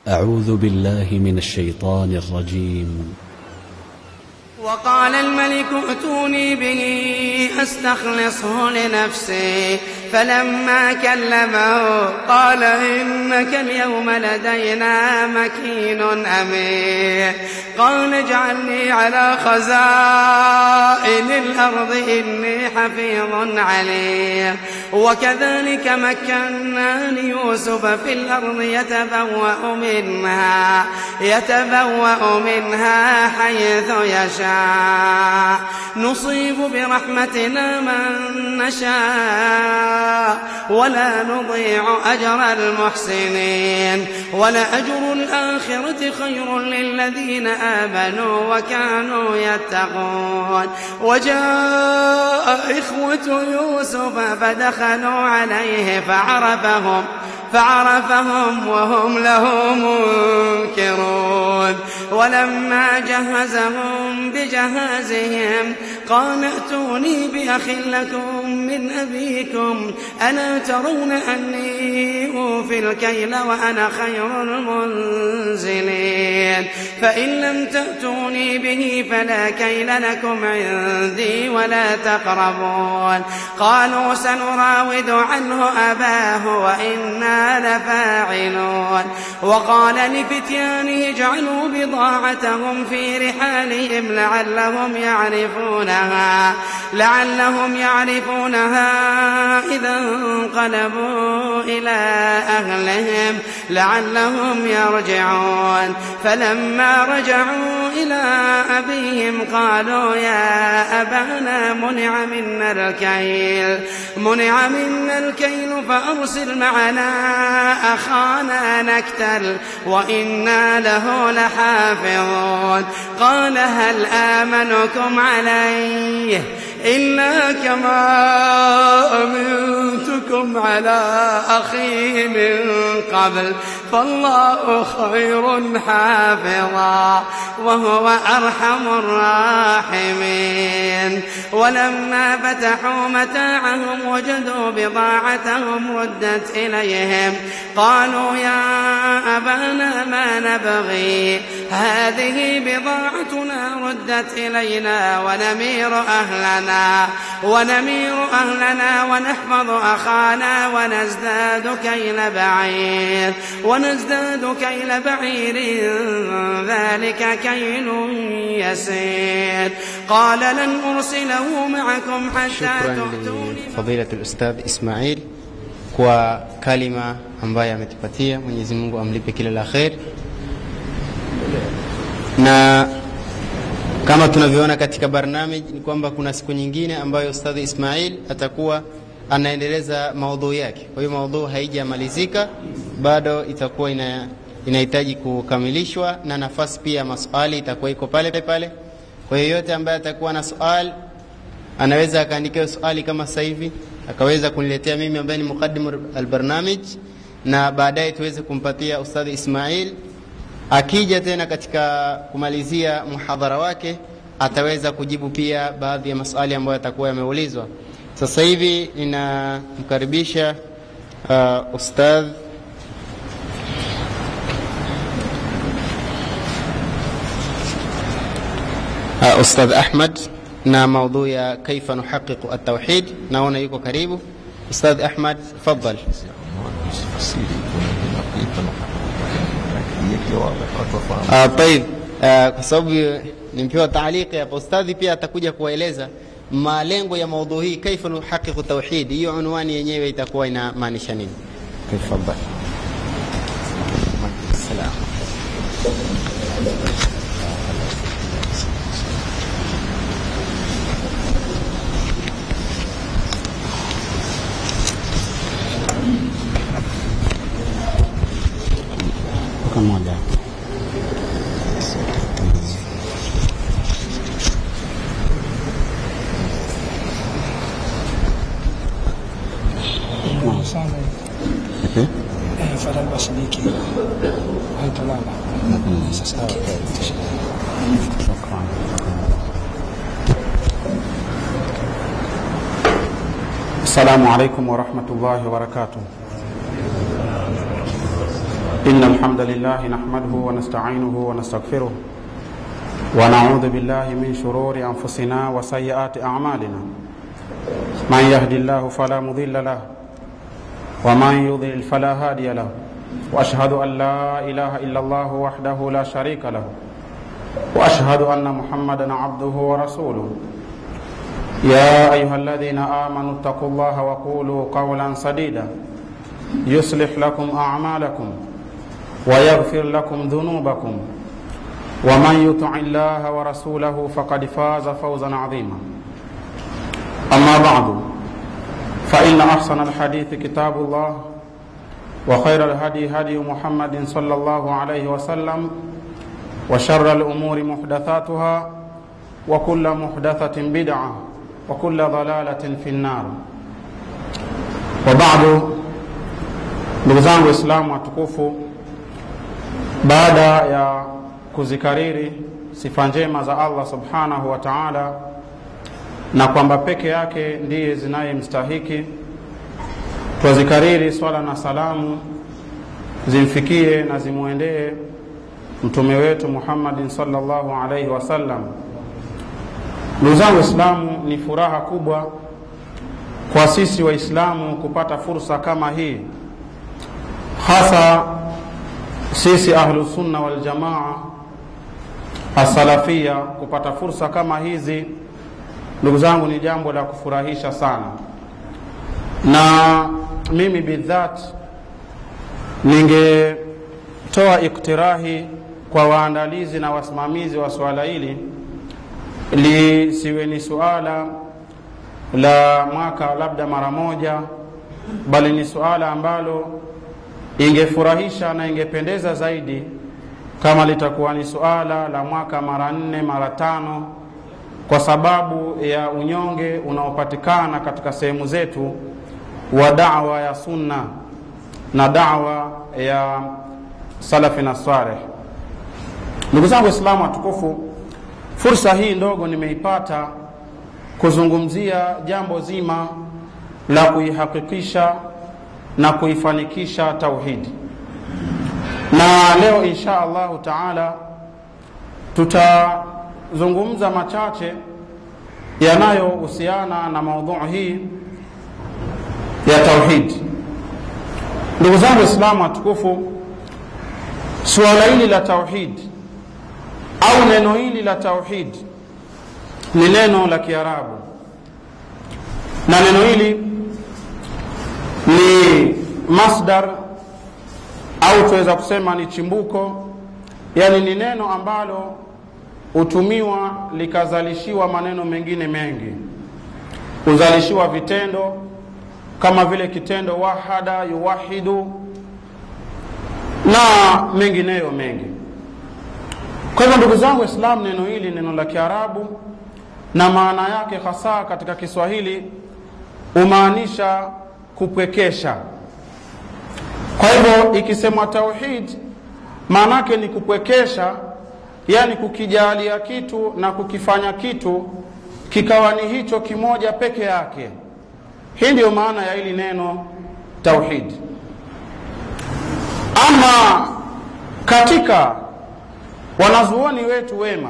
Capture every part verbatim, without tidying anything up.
أعوذ بالله من الشيطان الرجيم. وقال الملك ائتوني به أستخلصه لنفسي، فلما كلمه قال إنك اليوم لدينا مكين أمين. قال اجعلني على خزائن الأرض إني حفيظ عليم. وكذلك مكنا ليوسف في الأرض يتبوأ منها يتبوأ منها حيث يشاء، نصيب برحمتنا من نشاء ولا نضيع أجر المحسنين، ولأجر الآخرة خير للذين آمنوا وكانوا يتقون. وجاء إخوة يوسف فدخلوا عليه فعرفهم فعرفهم وهم له منكرون. ولما جهزهم بجهازهم قال ائتوني بأخ لكم من أبيكم ألا ترون أني أوفي الكيل وأنا خير المنزلين، فإن لم تأتوني به فلا كيل لكم عندي ولا تقربون. قالوا سنراود عنه أباه وإنا لفاعلون. وقال لفتيانه اجعلوا بضاعتهم في رحالهم لعلهم يعرفونها لعلهم يعرفونها إذا انقلبوا إلى أهلهم لعلهم يرجعون. فلما رجعوا إلى أبيهم قالوا يا أبانا منع منا الكيل منع منا الكيل فأرسل معنا أخانا نكتل وإنا له لحافظون. قال هل آمنكم عليه إلا كما أمنتكم على أخيه من قبل فالله خير حافظا وهو أرحم الراحمين. ولما فتحوا متاعهم وجدوا بضاعتهم ردت إليهم قالوا يا أبانا ما نبغي هذه بضاعتنا ردت إلينا ونمير أهلنا ونمير أهلنا ونحفظ أخانا ونزداد كيل بعير ونزداد كيل بعير ذلك كيل يسير. قال لن أرسله معكم حتى تؤتوني. فضيلة الأستاذ إسماعيل kwa kalima ambayo ametupatia. Mwenyezi Mungu amlipe kila la kheri. Na kama tunavyoona katika barnamij ni kwamba kuna siku nyingine ambayo Ustadh Ismail atakuwa anaendeleza maudhui yake. Kwa hiyo maudhui haijamalizika, bado itakuwa ina inahitaji kukamilishwa na nafasi pia maswali itakuwa iko pale pale. Kwa hiyo yote ambaye atakuwa na swali anaweza akaandika swali kama sasa hivi akaweza kuniletea mimi ambaye ni mukaddim al-barnamij, na baadaye tuweze kumpatia Ustadh Ismail. Akija tena katika kumalizia muhadhara wake ataweza kujibu pia baadhi ya maswali ambayo yatakuwa yameulizwa. Sasa hivi ninamkaribisha uh, Ustadh uh, Ustadh Ahmad na maudhui ya kaifa nuhaqiqu at-tauhid. Naona yuko karibu. Ustadh Ahmad, tafadhali. Ah, طيب, kwa sababu nimpewa taaliki hapa, ustadhi pia atakuja kueleza malengo ya maudhui hii kaifa nuhaqiqu tauhid. Hiyo unwani yenyewe itakuwa inamaanisha nini? Tafadhali. Salaam. Moja. Okay. Eh, fadhali basi niki. Haitolala. Sasa shukran. Assalamu alaykum wa rahmatullahi wa barakatuh. إن الحمد لله نحمده ونستعينه ونستغفره ونعوذ بالله من شرور أنفسنا وسيئات أعمالنا. من يهدي الله فلا مضل له ومن يضلل فلا هادي له، وأشهد أن لا إله إلا الله وحده لا شريك له، وأشهد أن محمدا عبده ورسوله. يا أيها الذين آمنوا اتقوا الله وقولوا قولا سديدا يصلح لكم أعمالكم ويغفر لكم ذنوبكم، ومن يطع الله ورسوله فقد فاز فوزا عظيما. أما بعد، فإن أحسن الحديث كتاب الله، وخير الهدي هدي محمد صلى الله عليه وسلم، وشر الأمور محدثاتها، وكل محدثة بدعة، وكل ضلالة في النار. وبعد، ndugu zangu Waislamu watukufu, baada ya kuzikariri sifa njema za Allah subhanahu wa ta'ala na kwamba peke yake ndiye zinayemstahiki, tuzikariri swala na salamu zimfikie na zimuendee mtume wetu Muhammad sallallahu alaihi wasallam. Ndugu zangu Waislamu, ni furaha kubwa kwa sisi Waislamu kupata fursa kama hii, hasa sisi Ahlus Sunna wal Jamaa as-Salafia kupata fursa kama hizi. Ndugu zangu, ni jambo la kufurahisha sana, na mimi bidhat ningetoa iktirahi kwa waandalizi na wasimamizi wa swala hili lisiwe ni suala la mwaka labda mara moja, bali ni suala ambalo ingefurahisha na ingependeza zaidi kama litakuwa ni suala la mwaka mara nne mara tano, kwa sababu ya unyonge unaopatikana katika sehemu zetu wa da'wa ya sunna na da'wa ya salafi na salih. Ndugu zangu Waislamu watukufu, fursa hii ndogo nimeipata kuzungumzia jambo zima la kuihakikisha na kuifanikisha tauhidi. Na leo insha Allah taala tutazungumza machache yanayohusiana na maudhui hii ya tauhidi. Ndugu zangu Waislamu watukufu, suala hili la tauhidi au neno hili la tauhidi ni neno la Kiarabu, na neno hili ni masdar au tuweza kusema ni chimbuko, yani ni neno ambalo hutumiwa likazalishiwa maneno mengine mengi. Uzalishiwa vitendo kama vile kitendo wahada, yuwahidu na mengineyo mengi. Kwa hivyo ndugu zangu Waislamu, neno hili neno la Kiarabu, na maana yake hasa katika Kiswahili umaanisha kupwekesha. Kwa hivyo ikisemwa tauhid, maana yake ni kupwekesha, yani kukijalia kitu na kukifanya kitu kikawa ni hicho kimoja peke yake. Hii ndio maana ya hili neno tauhid. Ama katika wanazuoni wetu wema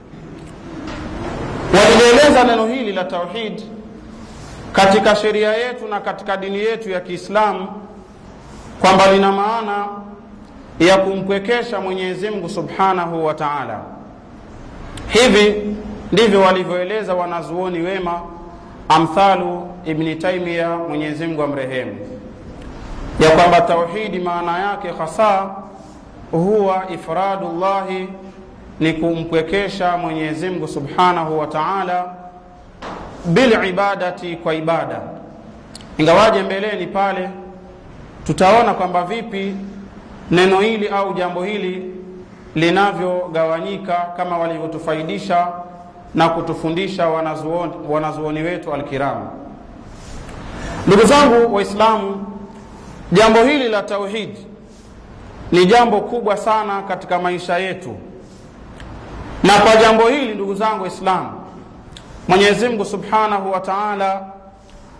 walieleza neno hili la tauhid katika sheria yetu na katika dini yetu ya Kiislamu kwamba lina maana ya kumpwekesha Mwenyezi Mungu Subhanahu wa Ta'ala. Hivi ndivyo walivyoeleza wanazuoni wema, amthalu Ibn Taymiyyah, Mwenyezi Mungu amrehemu, ya kwamba tauhidi maana yake hasa huwa ifradullahi, ni kumpwekesha Mwenyezi Mungu Subhanahu wa Ta'ala bil ibadati, kwa ibada. Ingawaje mbeleni pale tutaona kwamba vipi neno hili au jambo hili linavyogawanyika kama walivyotufaidisha na kutufundisha wanazuoni, wanazuoni wetu alkiram. Ndugu zangu Waislamu, jambo hili la tauhid ni jambo kubwa sana katika maisha yetu, na kwa jambo hili ndugu zangu Waislamu, Mwenyezi Mungu Subhanahu wa Ta'ala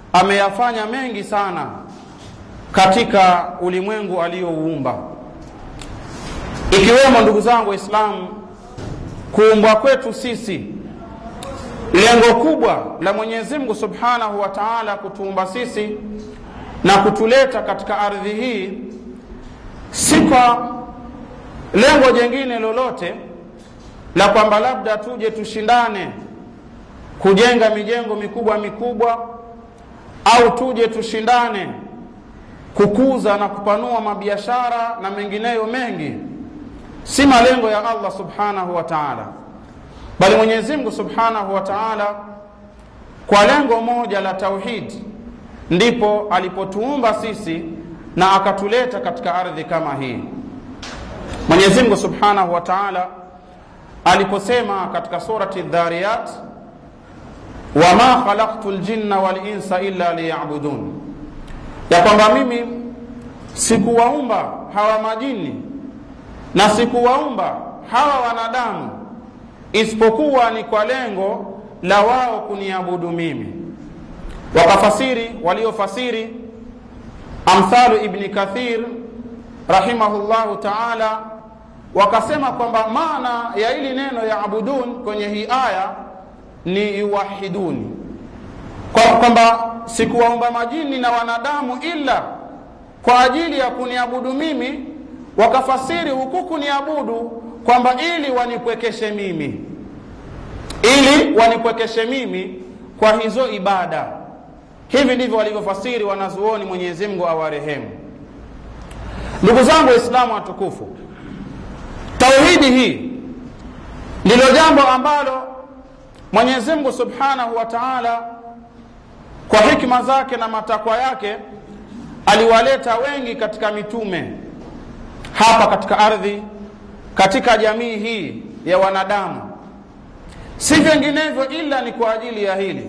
ameyafanya mengi sana katika ulimwengu aliyouumba. ikiwemo ndugu zangu Waislamu kuumbwa kwetu sisi. Lengo kubwa la Mwenyezi Mungu Subhanahu wa Ta'ala kutuumba sisi na kutuleta katika ardhi hii si kwa lengo jingine lolote la kwamba labda tuje tushindane kujenga mijengo mikubwa mikubwa au tuje tushindane kukuza na kupanua mabiashara na mengineyo mengi. Si malengo ya Allah Subhanahu wa Ta'ala, bali Mwenyezi Mungu Subhanahu wa Ta'ala kwa lengo moja la tauhid ndipo alipotuumba sisi na akatuleta katika ardhi kama hii. Mwenyezi Mungu Subhanahu wa Ta'ala aliposema katika surati Dhariyat, wama khalaqtul jinna wal insa illa liya'budun, ya kwamba mimi sikuwaumba hawa majini na sikuwaumba hawa wanadamu isipokuwa ni kwa lengo la wao kuniabudu mimi. Wakafasiri waliofasiri amthalu Ibn Kathir rahimahullahu ta'ala wakasema kwamba maana ya hili neno ya abudun kwenye hii aya ni yuwahiduni, kwamba sikuwaumba majini na wanadamu ila kwa ajili ya kuniabudu mimi. Wakafasiri huku kuniabudu kwamba ili wanipwekeshe mimi, ili wanipwekeshe mimi kwa hizo ibada. Hivi ndivyo walivyofasiri wanazuoni, Mwenyezi Mungu awarehemu. Ndugu zangu Waislamu watukufu, tauhidi hii ndilo jambo ambalo Mwenyezi Mungu Subhanahu wa Ta'ala kwa hikma zake na matakwa yake aliwaleta wengi katika mitume hapa katika ardhi, katika jamii hii ya wanadamu, si vinginevyo ila ni kwa ajili ya hili.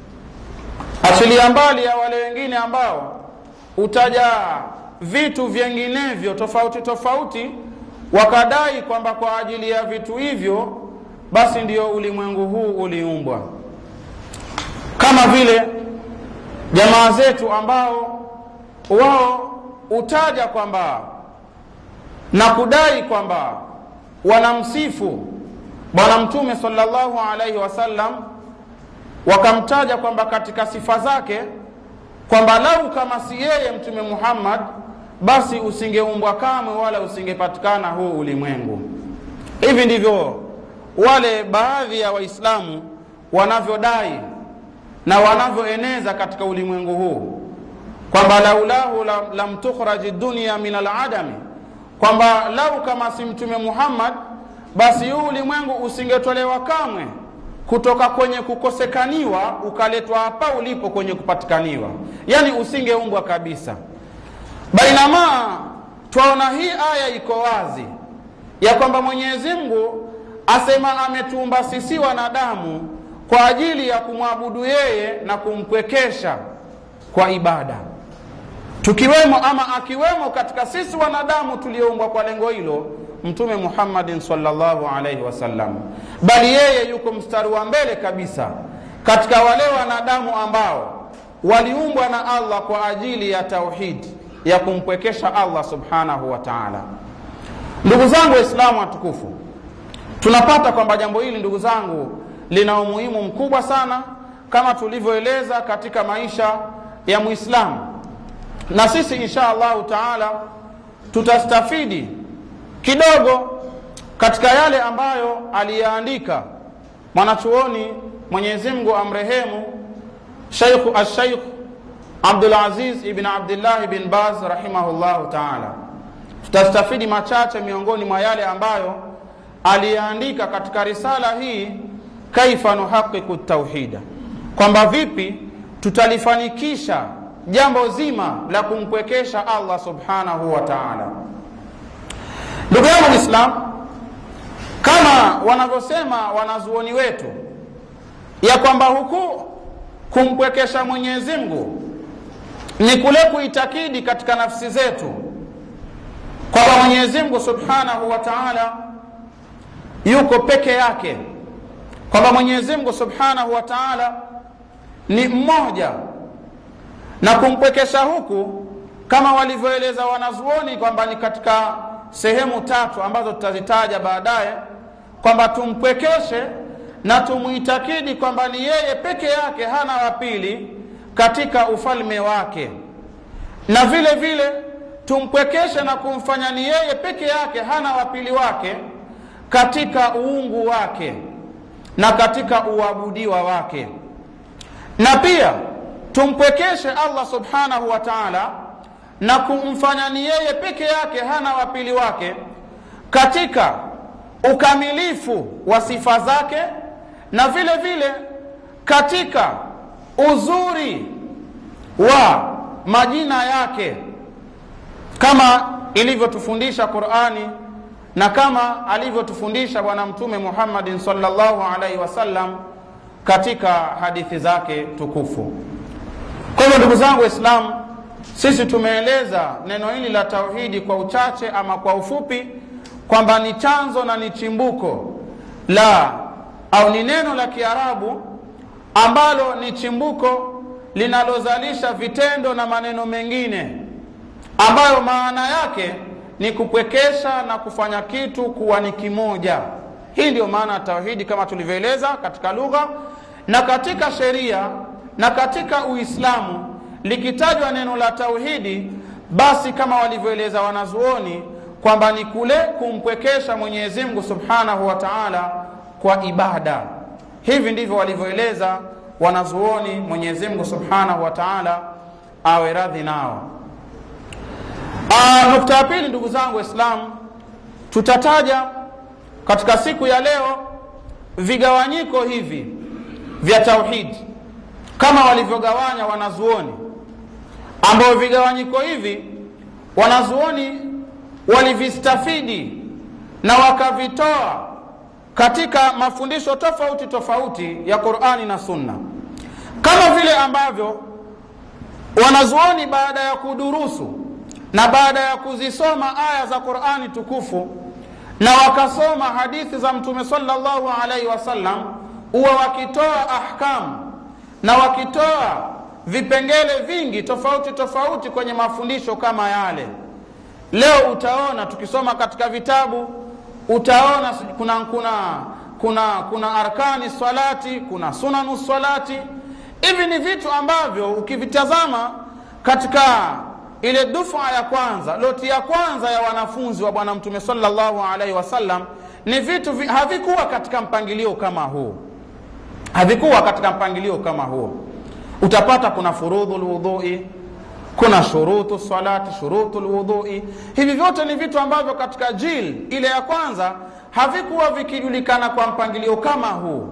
Achilia mbali ya wale wengine ambao utaja vitu vinginevyo tofauti tofauti wakadai kwamba kwa ajili ya vitu hivyo basi ndio ulimwengu huu uliumbwa, kama vile jamaa zetu ambao wao utaja kwamba na kudai kwamba wanamsifu Bwana Mtume sallallahu alaihi wasallam, wakamtaja kwamba katika sifa zake kwamba lau kama si yeye Mtume Muhammad basi usingeumbwa kamwe wala usingepatikana huu ulimwengu. Hivi ndivyo wale baadhi ya Waislamu wanavyodai na wanavyoeneza katika ulimwengu huu, kwamba laulahu lam tukhraji dunya min al-adami, kwamba lau kama si Mtume Muhammad basi huu ulimwengu usingetolewa kamwe kutoka kwenye kukosekaniwa ukaletwa hapa ulipo kwenye kupatikaniwa, yani usingeumbwa kabisa. Bainama tuona hii aya iko wazi ya kwamba Mwenyezi Mungu asema ametuumba sisi wanadamu kwa ajili ya kumwabudu yeye na kumkwekesha kwa ibada, tukiwemo ama akiwemo katika sisi wanadamu tulioumbwa kwa lengo hilo Mtume Muhammadin sallallahu alaihi wasallam, bali yeye yuko mstari wa mbele kabisa katika wale wanadamu ambao waliumbwa na Allah kwa ajili ya tauhid, ya kumpwekesha Allah Subhanahu wa Ta'ala. Ndugu zangu Waislamu watukufu, tunapata kwamba jambo hili ndugu zangu lina umuhimu mkubwa sana kama tulivyoeleza katika maisha ya Muislamu, na sisi insha Allah Ta'ala tutastafidi kidogo katika yale ambayo aliyaandika mwanachuoni Mwenyezi Mungu amrehemu Sheikh al-Sheikh Abdul Aziz ibn Abdullah ibn Baz rahimahullahu ta'ala. Tutastafidi machache miongoni mwa yale ambayo aliyaandika katika risala hii, kaifa nuhaqiqu tauhida, kwamba vipi tutalifanikisha jambo zima la kumpwekesha Allah Subhanahu wa Ta'ala. Ndugu yangu Islam, kama wanavyosema wanazuoni wetu ya kwamba huku kumpwekesha Mwenyezi Mungu ni kule kuitakidi katika nafsi zetu kwamba Mwenyezi Mungu Subhanahu wa Ta'ala yuko peke yake, kwamba Mwenyezi Mungu Subhanahu wa Ta'ala ni mmoja, na kumpwekesha huku kama walivyoeleza wanazuoni kwamba ni katika sehemu tatu ambazo tutazitaja baadaye, kwamba tumpwekeshe na tumuitakidi kwamba ni yeye peke yake, hana wa pili katika ufalme wake, na vile vile tumpwekeshe na kumfanya ni yeye peke yake, hana wa pili wake katika uungu wake na katika uabudiwa wake, na pia tumpwekeshe Allah subhanahu wa ta'ala na kumfanya ni yeye peke yake, hana wa pili wake katika ukamilifu wa sifa zake, na vile vile katika uzuri wa majina yake, kama ilivyotufundisha Qur'ani na kama alivyotufundisha bwana mtume Muhammadin sallallahu alaihi wasallam katika hadithi zake tukufu. Kwa hivyo ndugu zangu Waislamu, sisi tumeeleza neno hili la tauhidi kwa uchache ama kwa ufupi, kwamba ni chanzo na ni chimbuko la, au ni neno la Kiarabu ambalo ni chimbuko linalozalisha vitendo na maneno mengine ambayo maana yake ni kupwekesha na kufanya kitu kuwa ni kimoja. Hii ndio maana ya tauhidi kama tulivyoeleza katika lugha na katika sheria na katika Uislamu. Likitajwa neno la tauhidi, basi kama walivyoeleza wanazuoni kwamba ni kule kumpwekesha Mwenyezi Mungu Subhanahu wa Ta'ala kwa ibada. Hivi ndivyo walivyoeleza wanazuoni, Mwenyezi Mungu Subhanahu wa Ta'ala awe radhi nao. Ah, nukta ya pili ndugu zangu Waislamu, tutataja katika siku ya leo vigawanyiko hivi vya tauhidi kama walivyogawanya wanazuoni, ambao vigawanyiko hivi wanazuoni walivistafidi na wakavitoa katika mafundisho tofauti tofauti ya Qur'ani na Sunna, kama vile ambavyo wanazuoni baada ya kudurusu na baada ya kuzisoma aya za Qur'ani tukufu na wakasoma hadithi za Mtume sallallahu alaihi wasallam, huwa wakitoa ahkamu na wakitoa vipengele vingi tofauti tofauti kwenye mafundisho kama yale. Leo utaona tukisoma katika vitabu, utaona kuna kuna kuna kuna arkani salati, kuna sunanu salati. Hivi ni vitu ambavyo ukivitazama katika ile dufa ya kwanza, loti ya kwanza ya wanafunzi wa bwana Mtume sallallahu alaihi wasallam, ni vitu vi, havikuwa katika mpangilio kama huu. Havikuwa katika mpangilio kama huu. Utapata kuna furudhul wudhui, kuna shurutu salati, shurutul wudhui. Hivi vyote ni vitu ambavyo katika jil ile ya kwanza havikuwa vikijulikana kwa mpangilio kama huu.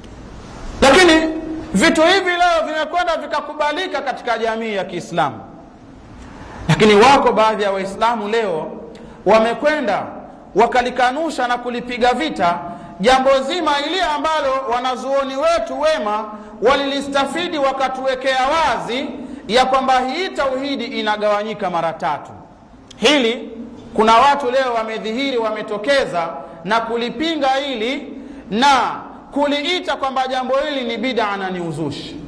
Lakini vitu hivi leo vimekwenda vikakubalika katika jamii ya Kiislamu. Lakini wako baadhi ya Waislamu leo wamekwenda wakalikanusha na kulipiga vita jambo zima ili ambalo wanazuoni wetu wema walilistafidi wakatuwekea wazi ya kwamba hii tauhidi inagawanyika mara tatu. Hili kuna watu leo wamedhihiri, wametokeza na kulipinga hili na kuliita kwamba jambo hili ni bid'a na ni uzushi.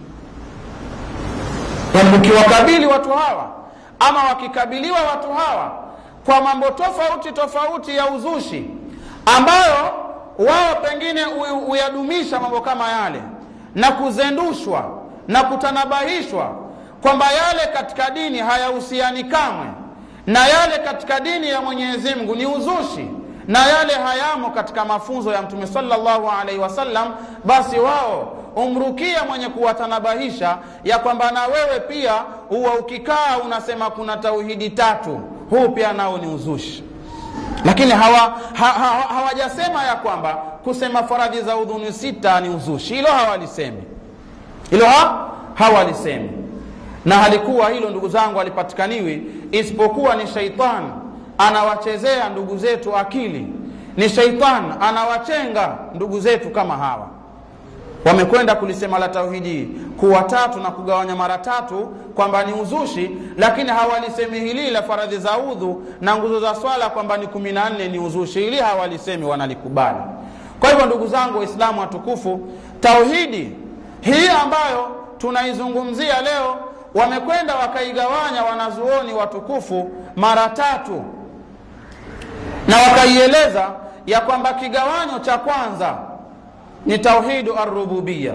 Na mkiwakabili watu hawa ama wakikabiliwa watu hawa kwa mambo tofauti tofauti ya uzushi ambayo wao pengine uyadumisha mambo kama yale na kuzendushwa na kutanabahishwa kwamba yale katika dini hayahusiani kamwe na yale katika dini ya Mwenyezi Mungu ni uzushi na yale hayamo katika mafunzo ya Mtume sallallahu alaihi wasallam, basi wao umrukia mwenye kuwatanabahisha ya kwamba na wewe pia huwa ukikaa unasema kuna tauhidi tatu, huu pia nao ni uzushi. Lakini hawa hawajasema ha, ha, ya kwamba kusema faradhi za udhu ni sita ni uzushi. Hilo hawalisemi. Hilo ha, hawalisemi. Na halikuwa hilo ndugu zangu alipatikaniwi isipokuwa ni shaitan anawachezea ndugu zetu akili. Ni shaitan anawachenga ndugu zetu kama hawa. Wamekwenda kulisema la tauhidi kuwa tatu na kugawanya mara tatu kwamba ni uzushi, lakini hawalisemi hili la faradhi za udhu na nguzo za swala kwamba ni kumi na nne ni uzushi. Hili hawalisemi, wanalikubali. Kwa hivyo ndugu zangu Waislamu watukufu, tauhidi hii ambayo tunaizungumzia leo wamekwenda wakaigawanya wanazuoni watukufu mara tatu. na wakaieleza ya kwamba kigawanyo cha kwanza ni tauhidu ar-rububiyya,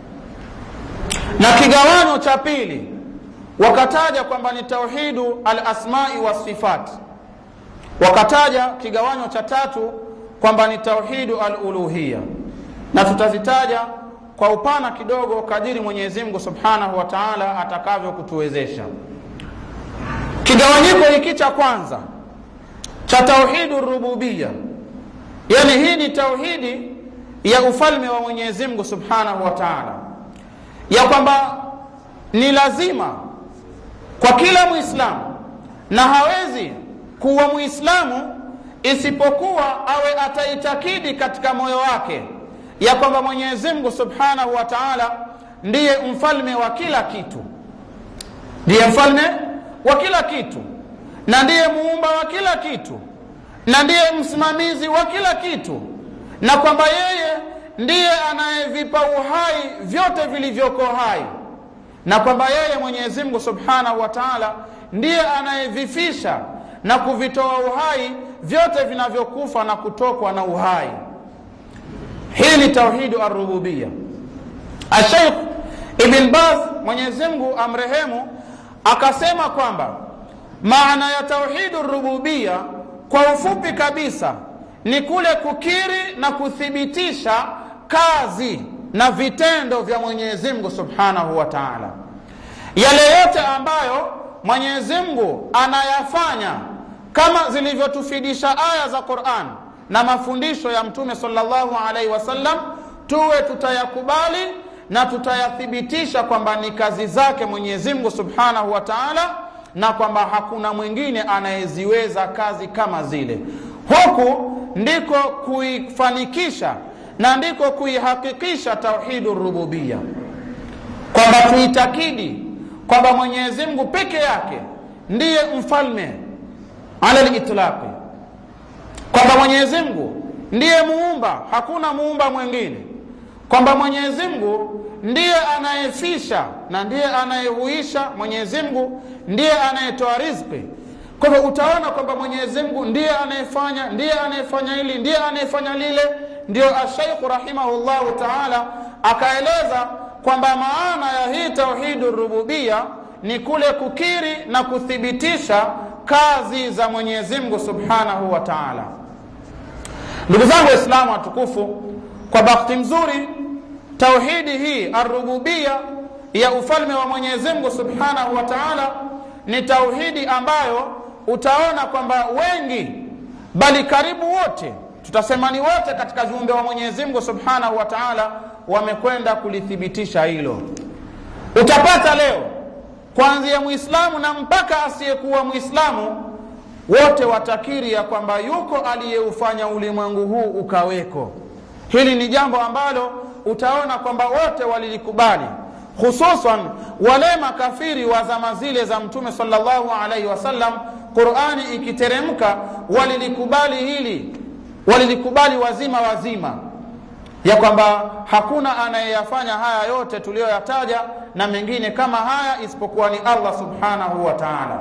na kigawanyo cha pili wakataja kwamba ni tauhidu al-asma'i was-sifat, wakataja kigawanyo cha tatu kwamba ni tauhidu al-uluhiyya, na tutazitaja kwa upana kidogo kadiri Mwenyezi Mungu Subhanahu wa Ta'ala atakavyo kutuwezesha. Kigawanyiko hiki cha kwanza cha tauhidu rububiyya, yani hii ni tauhidi ya ufalme wa Mwenyezi Mungu Subhanahu wa Ta'ala, ya kwamba ni lazima kwa kila Muislamu, na hawezi kuwa Muislamu isipokuwa awe ataitakidi katika moyo wake ya kwamba Mwenyezi Mungu Subhanahu wa Ta'ala ndiye mfalme wa kila kitu, ndiye mfalme wa kila kitu, na ndiye muumba wa kila kitu, na ndiye msimamizi wa kila kitu, na kwamba yeye ndiye anayevipa uhai vyote vilivyoko hai, na kwamba yeye Mwenyezi Mungu Subhanahu wa Ta'ala ndiye anayevifisha na kuvitoa uhai vyote vinavyokufa na kutokwa na uhai. Hii ni tauhidu ar-rububiyya. Sheikh Ibn Baz, Mwenyezi Mungu amrehemu, akasema kwamba maana ya tauhidu ar-rububiyya kwa ufupi kabisa ni kule kukiri na kuthibitisha kazi na vitendo vya Mwenyezi Mungu Subhanahu wa Ta'ala. Yale yote ambayo Mwenyezi Mungu anayafanya kama zilivyotufidisha aya za Qur'an na mafundisho ya Mtume sallallahu alaihi wasallam, tuwe tutayakubali na tutayathibitisha kwamba ni kazi zake Mwenyezi Mungu Subhanahu wa Ta'ala, na kwamba hakuna mwingine anayeziweza kazi kama zile. Huku ndiko kuifanikisha na ndiko kuihakikisha tauhidur rububiyya, kwamba tuitakidi kwamba Mwenyezi Mungu peke yake ndiye mfalme ala al-itlaq, kwamba Mwenyezi Mungu ndiye muumba, hakuna muumba mwingine, kwamba Mwenyezi Mungu ndiye anayefisha na ndiye anayehuisha, Mwenyezi Mungu ndiye anayetoa riziki. Kwa hivyo utaona kwamba Mwenyezi Mungu ndiye anayefanya, ndiye anayefanya hili, ndiye anayefanya lile. Ndio Sheikh rahimahullahu ta'ala akaeleza kwamba maana ya hii tauhidur rububiyya ni kule kukiri na kuthibitisha kazi za Mwenyezi Mungu Subhanahu wa Ta'ala. Ndugu zangu Waislamu watukufu, kwa bahati nzuri tauhidi hii ar-rububiyya ya ufalme wa Mwenyezi Mungu Subhanahu wa Ta'ala ni tauhidi ambayo utaona kwamba wengi, bali karibu wote, tutasema ni wote katika viumbe wa Mwenyezi Mungu Subhanahu wa Ta'ala, wamekwenda kulithibitisha hilo. Utapata leo kuanzia Muislamu na mpaka asiyekuwa Muislamu, wote watakiri ya kwamba yuko aliyeufanya ulimwengu huu ukaweko. Hili ni jambo ambalo utaona kwamba wote walilikubali, hususan wale makafiri wa zama zile za Mtume sallallahu alaihi wasallam. Qur'ani ikiteremka walilikubali hili, walilikubali wazima wazima ya kwamba hakuna anayeyafanya haya yote tuliyoyataja na mengine kama haya isipokuwa ni Allah Subhanahu wa Ta'ala.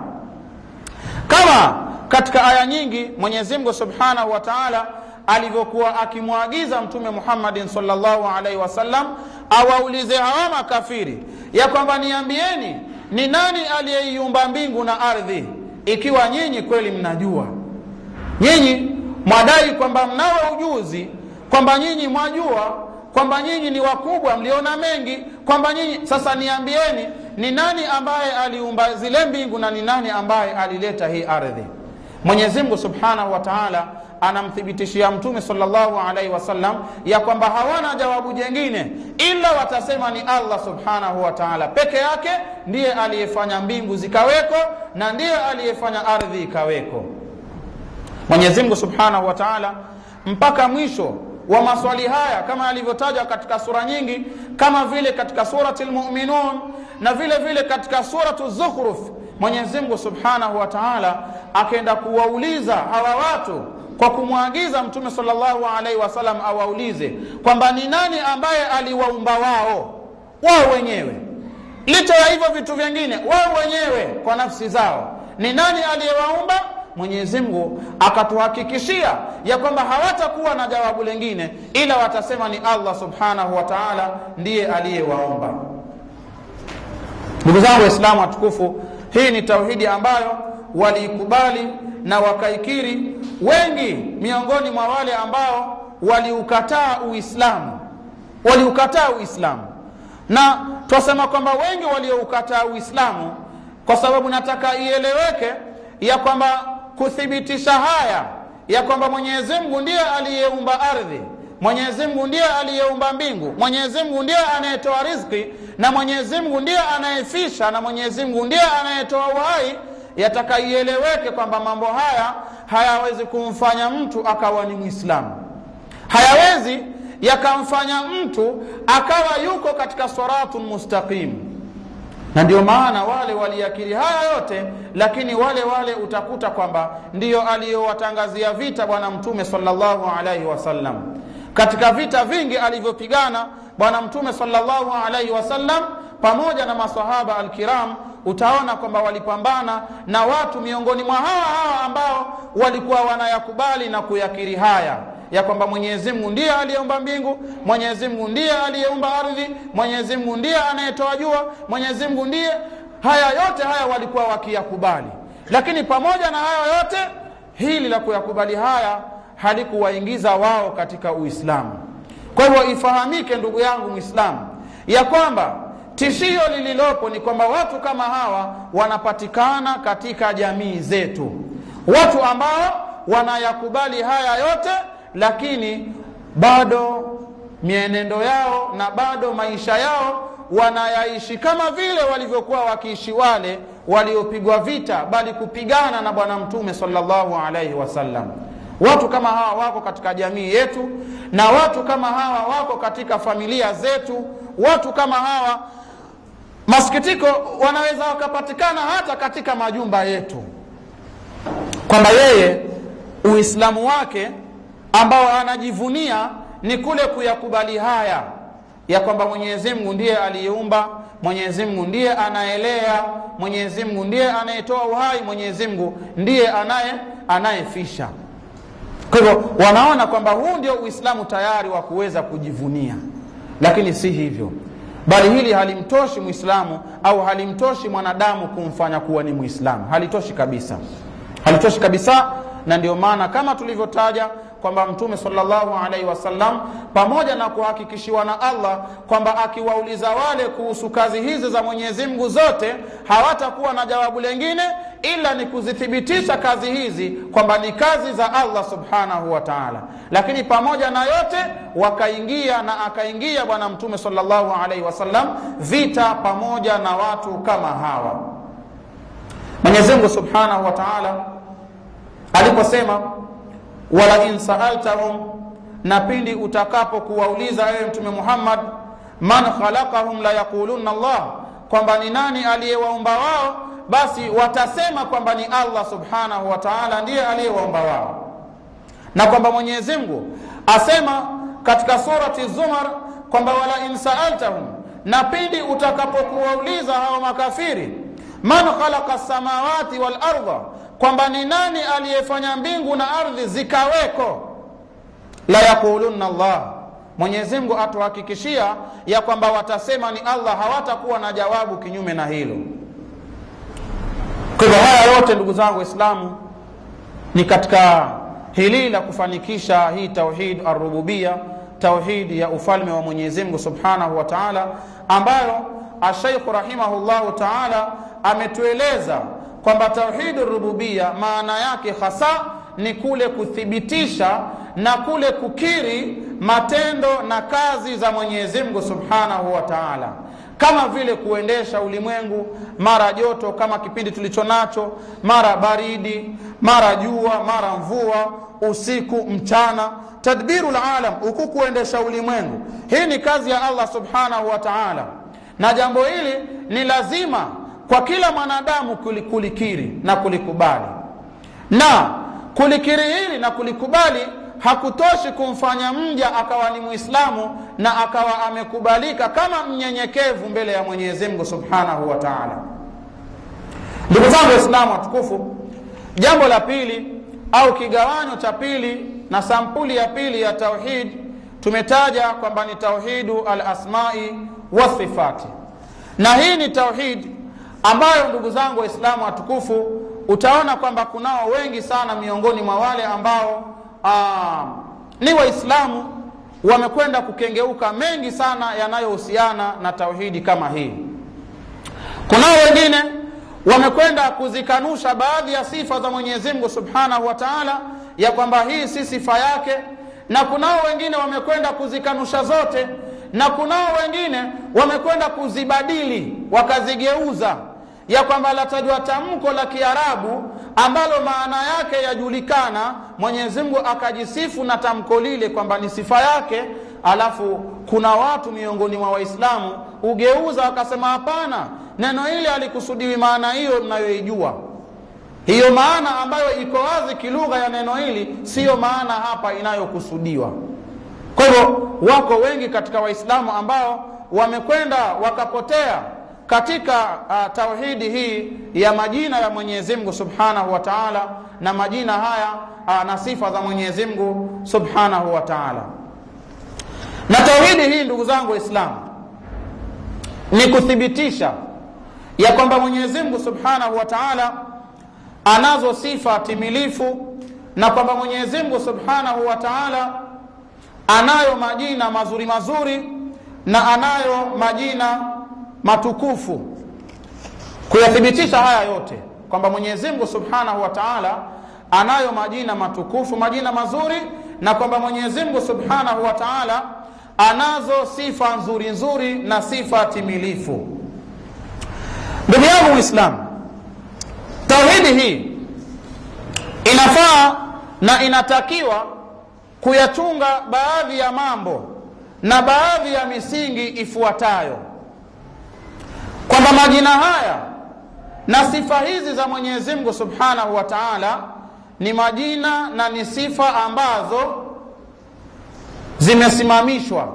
Kama katika aya nyingi Mwenyezi Mungu Subhanahu wa Ta'ala alivyokuwa akimwagiza Mtume Muhammadin sallallahu alaihi wasallam awaulize hawa makafiri ya kwamba niambieni, ni nani aliyeiumba mbingu na ardhi, ikiwa nyinyi kweli mnajua. Nyinyi mwadai kwamba mnao ujuzi, kwamba nyinyi mwajua, kwamba nyinyi ni wakubwa, mliona mengi, kwamba nyinyi sasa niambieni, ni nani ambaye aliumba zile mbingu na ni nani ambaye alileta hii ardhi. Mwenyezi Mungu Subhanahu wa Ta'ala anamthibitishia Mtume sallallahu alaihi wasallam ya kwamba hawana jawabu jingine ila watasema ni Allah Subhanahu wa Ta'ala peke yake ndiye aliyefanya mbingu zikaweko na ndiye aliyefanya ardhi ikaweko. Mwenyezi Mungu Subhanahu wa Ta'ala mpaka mwisho wa maswali haya, kama alivyotaja katika sura nyingi, kama vile katika surati al-Mu'minun na vile vile katika suratu Zukhruf, Mwenyezi Mungu Subhanahu wa Ta'ala akaenda kuwauliza hawa watu kwa kumwagiza Mtume sallallahu alaihi wasallam awaulize kwamba ni nani ambaye aliwaumba wao wao wenyewe, licha ya hivyo vitu vingine, wao wenyewe kwa nafsi zao, ni nani aliyewaumba Mwenyezi Mungu akatuhakikishia ya kwamba hawatakuwa na jawabu lingine ila watasema ni Allah subhanahu wa ta'ala ndiye aliyewaomba. Ndugu zangu Waislamu watukufu, hii ni tauhidi ambayo waliikubali na wakaikiri wengi miongoni mwa wale ambao waliukataa Uislamu. Waliukataa Uislamu. Na twasema kwamba wengi walioukataa Uislamu kwa sababu nataka ieleweke ya kwamba kuthibitisha haya ya kwamba Mwenyezi Mungu ndiye aliyeumba ardhi, Mwenyezi Mungu ndiye aliyeumba mbingu, Mwenyezi Mungu ndiye anayetoa riziki, na Mwenyezi Mungu ndiye anayefisha, na Mwenyezi Mungu ndiye anayetoa uhai, yataka ieleweke kwamba mambo haya hayawezi kumfanya mtu akawa ni Muislamu. Hayawezi yakamfanya mtu akawa yuko katika siratul mustaqim. Na ndio maana wale waliakiri haya yote, lakini wale wale utakuta kwamba ndiyo aliyowatangazia vita Bwana Mtume sallallahu alaihi wasallam. Katika vita vingi alivyopigana Bwana Mtume sallallahu alaihi wasallam pamoja na maswahaba alkiram, utaona kwamba walipambana na watu miongoni mwa hawa hawa ambao walikuwa wanayakubali na kuyakiri haya ya kwamba Mwenyezi Mungu ndiye aliyeumba mbingu, Mwenyezi Mungu ndiye aliyeumba ardhi, Mwenyezi Mungu ndiye anayetoa jua, Mwenyezi Mungu ndiye. Haya yote haya walikuwa wakiyakubali, lakini pamoja na haya yote, hili la kuyakubali haya halikuwaingiza wao katika Uislamu. Kwa hivyo ifahamike ndugu yangu Muislamu ya kwamba tishio lililopo ni kwamba watu kama hawa wanapatikana katika jamii zetu, watu ambao wanayakubali haya yote lakini bado mienendo yao na bado maisha yao wanayaishi kama vile walivyokuwa wakiishi wale waliopigwa vita bali kupigana na Bwana Mtume sallallahu alaihi wasallam. Watu kama hawa wako katika jamii yetu, na watu kama hawa wako katika familia zetu. Watu kama hawa, masikitiko, wanaweza wakapatikana hata katika majumba yetu, kwamba yeye Uislamu wake ambao anajivunia ni kule kuyakubali haya ya kwamba Mwenyezi Mungu ndiye aliyeumba, Mwenyezi Mungu ndiye anaelea, Mwenyezi Mungu ndiye anayetoa uhai, Mwenyezi Mungu ndiye anaye anayefisha. Kwa hivyo wanaona kwamba huu ndio Uislamu tayari wa kuweza kujivunia, lakini si hivyo. Bali hili halimtoshi Muislamu au halimtoshi mwanadamu kumfanya kuwa ni Muislamu. Halitoshi kabisa. Halitoshi kabisa. Na ndio maana kama tulivyotaja kwamba Mtume sallallahu alaihi wasallam pamoja na kuhakikishiwa na Allah kwamba akiwauliza wale kuhusu kazi hizi za Mwenyezi Mungu zote hawatakuwa na jawabu lingine ila ni kuzithibitisha kazi hizi kwamba ni kazi za Allah subhanahu wa ta'ala. Lakini pamoja na yote wakaingia na akaingia Bwana Mtume sallallahu alaihi wasallam vita pamoja na watu kama hawa. Mwenyezi Mungu subhanahu wa ta'ala aliposema wala in sa'altahum, na pindi utakapo kuwauliza ewe Mtume Muhammad, man khalaqahum la yaqulunna Allah, kwamba ni nani aliyewaumba wao, basi watasema kwamba ni Allah subhanahu wa ta'ala ndiye aliyewaumba wao. Na kwamba Mwenyezi Mungu asema katika surati Zumar kwamba wala in sa'altahum, na pindi utakapo kuwauliza hao makafiri, man khalaqa samawati wal arda, kwamba ni nani aliyefanya mbingu na ardhi zikaweko, la yaqulunna Allah, Mwenyezi Mungu atuhakikishia ya kwamba watasema ni Allah, hawatakuwa na jawabu kinyume na hilo. Kwa hivyo haya yote ndugu zangu Waislamu ni katika hili la kufanikisha hii tauhid ar-rububiyya, tauhid ya ufalme wa Mwenyezi Mungu subhanahu wa ta'ala, ambayo Sheikh rahimahullahu ta'ala ametueleza kwamba tauhid ar-rububiyya maana yake hasa ni kule kuthibitisha na kule kukiri matendo na kazi za Mwenyezi Mungu subhanahu wa ta'ala, kama vile kuendesha ulimwengu, mara joto kama kipindi tulichonacho, mara baridi, mara jua, mara mvua, usiku, mchana, tadbirul alam, huku kuendesha ulimwengu. Hii ni kazi ya Allah subhanahu wa ta'ala, na jambo hili ni lazima kwa kila mwanadamu kulikiri na kulikubali. Na kulikiri hili na kulikubali hakutoshi kumfanya mja akawa ni Muislamu na akawa amekubalika kama mnyenyekevu mbele ya Mwenyezi Mungu subhanahu wa ta'ala. Ndugu zangu Waislamu watukufu, Jambo la pili au kigawanyo cha pili na sampuli ya pili ya tauhid tumetaja kwamba ni tauhidu al-asma'i wa sifati, na hii ni tauhid ambayo ndugu zangu Waislamu watukufu utaona kwamba kunao wengi sana miongoni mwa wale ambao aa, ni Waislamu wamekwenda kukengeuka mengi sana yanayohusiana na tauhidi kama hii. Kunao wengine wamekwenda kuzikanusha baadhi ya sifa za Mwenyezi Mungu Subhanahu wa Ta'ala ya kwamba hii si sifa yake, na kunao wengine wamekwenda kuzikanusha zote, na kunao wengine wamekwenda kuzibadili wakazigeuza, ya kwamba latajwa tamko la Kiarabu ambalo maana yake yajulikana, Mwenyezi Mungu akajisifu na tamko lile kwamba ni sifa yake, alafu kuna watu miongoni mwa Waislamu ugeuza wakasema hapana, neno hili alikusudiwi maana hiyo mnayoijua. Hiyo maana ambayo iko wazi kilugha ya neno hili siyo maana hapa inayokusudiwa. Kwa hivyo wako wengi katika Waislamu ambao wamekwenda wakapotea katika uh, tauhidi hii ya majina ya Mwenyezi Mungu Subhanahu wa Ta'ala, na majina haya uh, na sifa za Mwenyezi Mungu Subhanahu wa Ta'ala. Na tauhidi hii ndugu zangu Waislamu ni kuthibitisha ya kwamba Mwenyezi Mungu Subhanahu wa Ta'ala anazo sifa timilifu, na kwamba Mwenyezi Mungu Subhanahu wa Ta'ala anayo majina mazuri mazuri na anayo majina matukufu. Kuyathibitisha haya yote kwamba Mwenyezi Mungu Subhanahu wa Ta'ala anayo majina matukufu, majina mazuri, na kwamba Mwenyezi Mungu Subhanahu wa Ta'ala anazo sifa nzuri nzuri na sifa timilifu. Ndugu yangu Muislamu, tauhidi hii inafaa na inatakiwa kuyachunga baadhi ya mambo na baadhi ya misingi ifuatayo, kwamba majina haya na sifa hizi za Mwenyezi Mungu Subhanahu wa Ta'ala ni majina na ni sifa ambazo zimesimamishwa,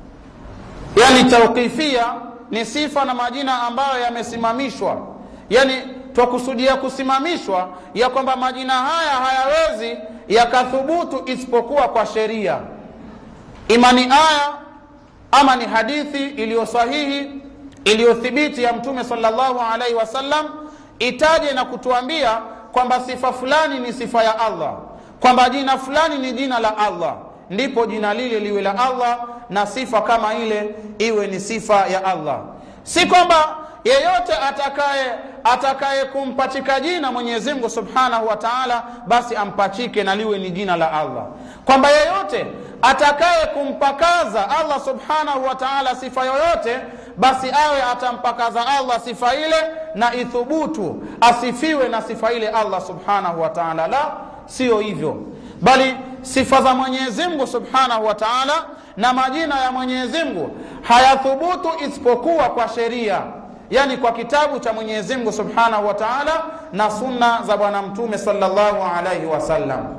yani tawqifia, ni sifa na majina ambayo yamesimamishwa. Yani twakusudia kusimamishwa ya kwamba majina haya hayawezi yakathubutu isipokuwa kwa sheria, imani aya ama ni hadithi iliyo sahihi iliyothibiti ya Mtume sallallahu alaihi wasallam itaje na kutuambia kwamba sifa fulani ni sifa ya Allah, kwamba jina fulani ni jina la Allah, ndipo jina lile liwe la Allah na sifa kama ile iwe ni sifa ya Allah. Si kwamba yeyote atakaye atakaye kumpachika jina Mwenyezi Mungu Subhanahu wa Ta'ala basi ampachike na liwe ni jina la Allah, kwamba yeyote atakaye kumpakaza Allah Subhanahu wa Ta'ala sifa yoyote basi awe atampakaza Allah sifa ile na ithubutu asifiwe na sifa ile Allah Subhanahu wa Ta'ala. La, sio hivyo, bali sifa za Mwenyezi Mungu Subhanahu wa Ta'ala na majina ya Mwenyezi Mungu hayathubutu isipokuwa kwa sheria, yani kwa kitabu cha Mwenyezi Mungu Subhanahu wa Ta'ala na sunna za Bwana Mtume sallallahu alaihi wasallam.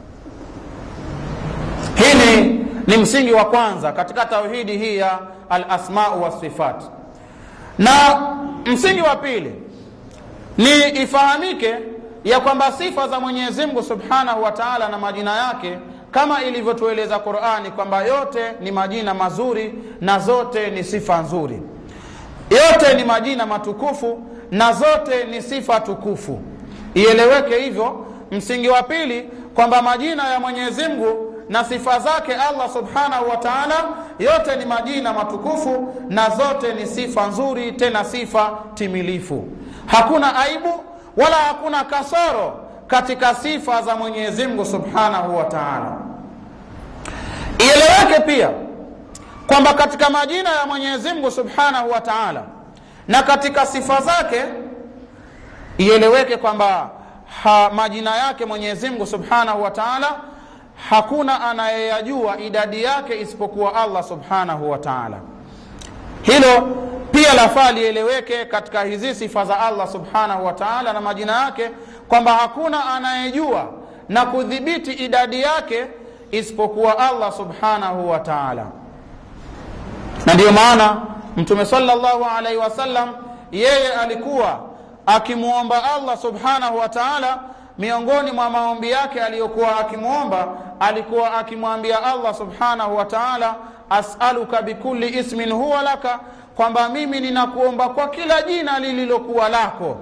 Hili ni msingi wa kwanza katika tauhidi hii ya al-asma' wa sifat. Na msingi wa pili ni ifahamike ya kwamba sifa za Mwenyezi Mungu Subhanahu wa Ta'ala na majina yake kama ilivyotueleza Qur'ani kwamba yote ni majina mazuri na zote ni sifa nzuri, yote ni majina matukufu na zote ni sifa tukufu. Ieleweke hivyo. Msingi wa pili kwamba majina ya Mwenyezi Mungu na sifa zake Allah Subhanahu wa Ta'ala yote ni majina matukufu na zote ni sifa nzuri, tena sifa timilifu. Hakuna aibu wala hakuna kasoro katika sifa za Mwenyezi Mungu Subhanahu wa Ta'ala. Ieleweke pia kwamba katika majina ya Mwenyezi Mungu Subhanahu wa Ta'ala na katika sifa zake, ieleweke kwamba majina yake Mwenyezi Mungu Subhanahu wa Ta'ala hakuna anayeyajua idadi yake isipokuwa Allah Subhanahu wa Ta'ala. Hilo pia lafaa lieleweke katika hizi sifa za Allah Subhanahu wa Ta'ala na majina yake, kwamba hakuna anayejua na kudhibiti idadi yake isipokuwa Allah Subhanahu wa Ta'ala. Na ndio maana Mtume sallallahu alaihi wasallam yeye alikuwa akimuomba Allah Subhanahu wa Ta'ala miongoni mwa maombi yake aliyokuwa akimuomba, alikuwa akimwambia Allah subhanahu wa ta'ala, as'aluka bikulli ismin huwa laka, kwamba mimi ninakuomba kwa kila jina lililokuwa lako.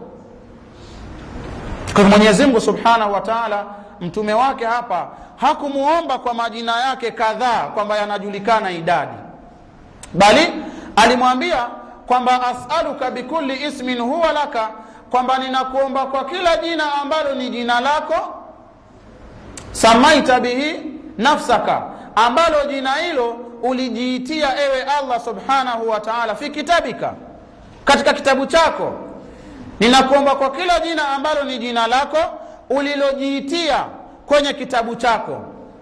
Kwa Mwenyezi Mungu subhanahu wa ta'ala, mtume wake hapa hakumuomba kwa majina yake kadhaa kwamba yanajulikana idadi, bali alimwambia kwamba as'aluka bikulli ismin huwa laka, kwamba ninakuomba kwa kila jina ambalo ni jina lako, samaita bihi nafsaka, ambalo jina hilo ulijiitia ewe Allah subhanahu wa ta'ala, fi kitabika, katika kitabu chako. Ninakuomba kwa kila jina ambalo ni jina lako ulilojiitia kwenye kitabu chako,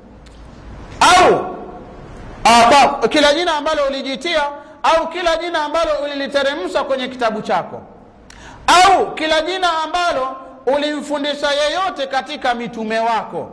au kwa kila jina ambalo ulijiitia, au kila jina ambalo uliliteremsha kwenye kitabu chako, au kila jina ambalo ulimfundisha yeyote katika mitume wako,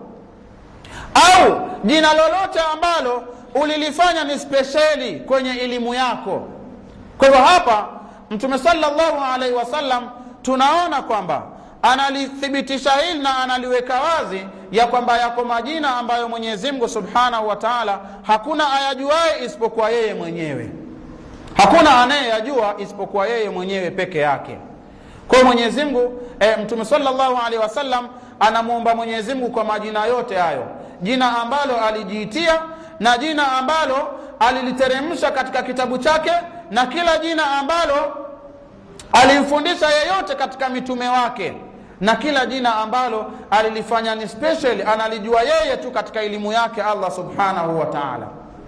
au jina lolote ambalo ulilifanya ni speciali kwenye elimu yako. Kwa hivyo hapa Mtume sallallahu alaihi wasallam tunaona kwamba analithibitisha hili na analiweka wazi ya kwamba yako majina ambayo Mwenyezi Mungu subhanahu wa ta'ala hakuna ayajuaye isipokuwa yeye mwenyewe. Hakuna anayeyajua isipokuwa yeye mwenyewe peke yake. Kwa Mwenyezi Mungu e, Mtume sallallahu alaihi wasallam anamuomba Mwenyezi Mungu kwa majina yote hayo, jina ambalo alijiitia na jina ambalo aliliteremsha katika kitabu chake, na kila jina ambalo alimfundisha yeyote katika mitume wake, na kila jina ambalo alilifanya ni special, analijua yeye tu katika elimu yake Allah subhanahu wa ta'ala.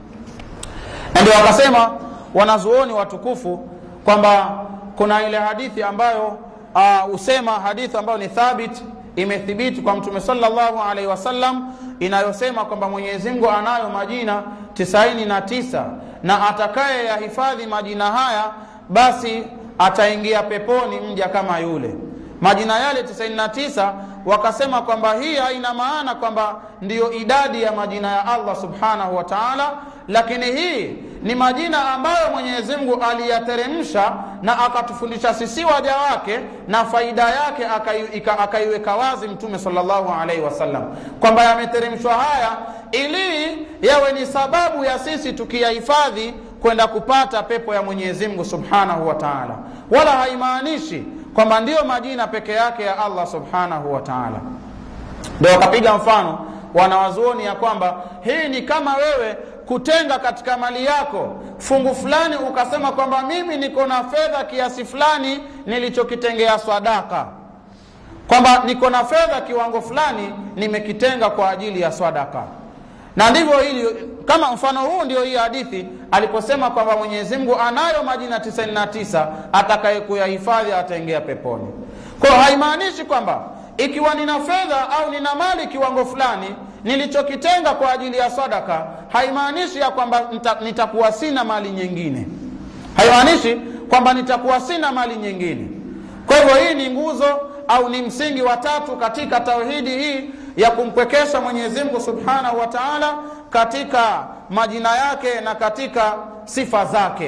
Ndio wakasema wanazuoni watukufu kwamba kuna ile hadithi ambayo uh, usema hadithi ambayo ni thabit, imethibiti kwa Mtume sallallahu alaihi wasallam, inayosema kwamba Mwenyezi Mungu anayo majina tisaini na tisa, na atakaye yahifadhi majina haya basi ataingia peponi mja kama yule. Majina yale tisaini na tisa, wakasema kwamba hii haina maana kwamba ndiyo idadi ya majina ya Allah subhanahu wa ta'ala, lakini hii ni majina ambayo Mwenyezi Mungu aliyateremsha na akatufundisha sisi waja wake, na faida yake akaiweka wazi Mtume sallallahu alaihi wasallam kwamba yameteremshwa haya ili yawe ni sababu ya sisi tukiyahifadhi kwenda kupata pepo ya Mwenyezi Mungu subhanahu wa ta'ala, wala haimaanishi kwamba ndiyo majina peke yake ya Allah subhanahu wa ta'ala. Ndio wakapiga mfano wanawazuoni ya kwamba hii ni kama wewe kutenga katika mali yako fungu fulani, ukasema kwamba mimi niko na fedha kiasi fulani nilichokitengea sadaka, kwamba niko na fedha kiwango fulani nimekitenga kwa ajili ya sadaka. Na ndivyo hili, kama mfano huu ndio hii hadithi aliposema kwamba Mwenyezi Mungu anayo majina tisaini na tisa, atakaye kuyahifadhi ataingia peponi. Kwa hiyo haimaanishi kwamba ikiwa nina fedha au nina mali kiwango fulani nilichokitenga kwa ajili ya sadaka, haimaanishi ya kwamba nitakuwa sina mali nyingine. Haimaanishi kwamba nitakuwa sina mali nyingine. Kwa hivyo hii ni nguzo au ni msingi wa tatu katika tauhidi hii ya kumpwekesha Mwenyezi Mungu subhanahu wa ta'ala katika majina yake na katika sifa zake,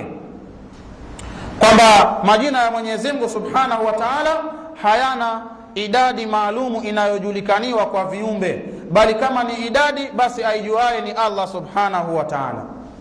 kwamba majina ya Mwenyezi Mungu subhanahu wa ta'ala hayana idadi maalumu inayojulikaniwa kwa viumbe, bali kama ni idadi basi aijuaye ni Allah subhanahu wa ta'ala.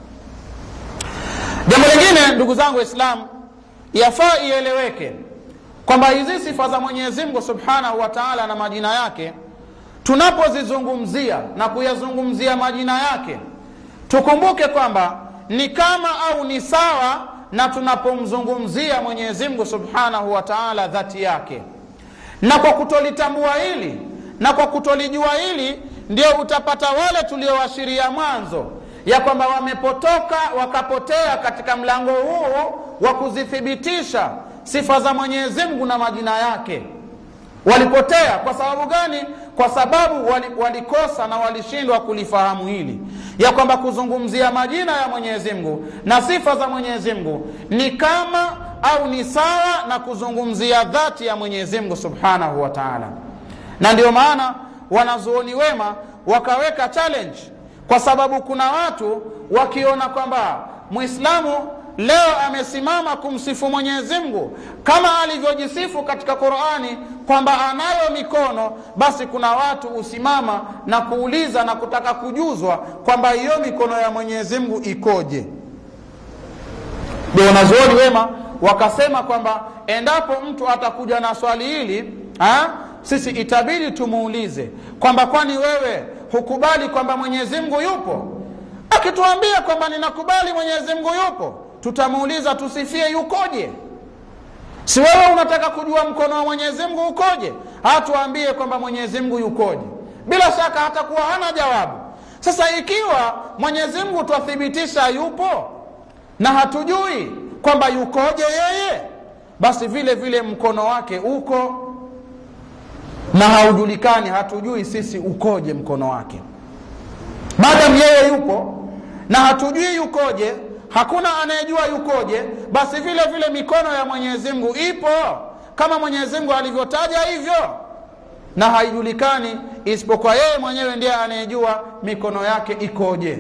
Jambo lingine ndugu zangu Waislamu, yafaa ieleweke kwamba hizi sifa za Mwenyezi Mungu subhanahu wa ta'ala na majina yake, tunapozizungumzia na kuyazungumzia majina yake, tukumbuke kwamba ni kama au ni sawa na tunapomzungumzia Mwenyezi Mungu subhanahu wa ta'ala dhati yake. Na kwa kutolitambua hili na kwa kutolijua hili, ndio utapata wale tuliowashiria mwanzo ya kwamba wamepotoka wakapotea katika mlango huu wa kuzithibitisha sifa za Mwenyezi Mungu na majina yake. Walipotea kwa sababu gani? Kwa sababu walikosa na walishindwa kulifahamu hili ya kwamba kuzungumzia majina ya Mwenyezi Mungu na sifa za Mwenyezi Mungu ni kama au ni sawa na kuzungumzia dhati ya Mwenyezi Mungu subhanahu wa ta'ala. Na ndio maana wanazuoni wema wakaweka challenge, kwa sababu kuna watu wakiona kwamba Muislamu leo amesimama kumsifu Mwenyezi Mungu kama alivyojisifu katika Qur'ani kwamba anayo mikono, basi kuna watu usimama na kuuliza na kutaka kujuzwa kwamba hiyo mikono ya Mwenyezi Mungu ikoje. Ndio wanazuoni wema wakasema kwamba endapo mtu atakuja na swali hili, ha? Sisi itabidi tumuulize kwamba kwani wewe hukubali kwamba Mwenyezi Mungu yupo? Akituambia kwamba ninakubali Mwenyezi Mungu yupo, tutamuuliza tusifie yukoje? Si wewe unataka kujua mkono wa Mwenyezi Mungu ukoje? Hatuambie kwamba Mwenyezi Mungu yukoje. Bila shaka hatakuwa hana jawabu. Sasa ikiwa Mwenyezi Mungu twathibitisha yupo na hatujui kwamba yukoje yeye, basi vile vile mkono wake uko na haujulikani, hatujui sisi ukoje mkono wake. Madam yeye yupo na hatujui yukoje, hakuna anayejua yukoje, basi vile vile mikono ya Mwenyezi Mungu ipo kama Mwenyezi Mungu alivyotaja hivyo, na haijulikani isipokuwa yeye mwenyewe ndiye anayejua mikono yake ikoje.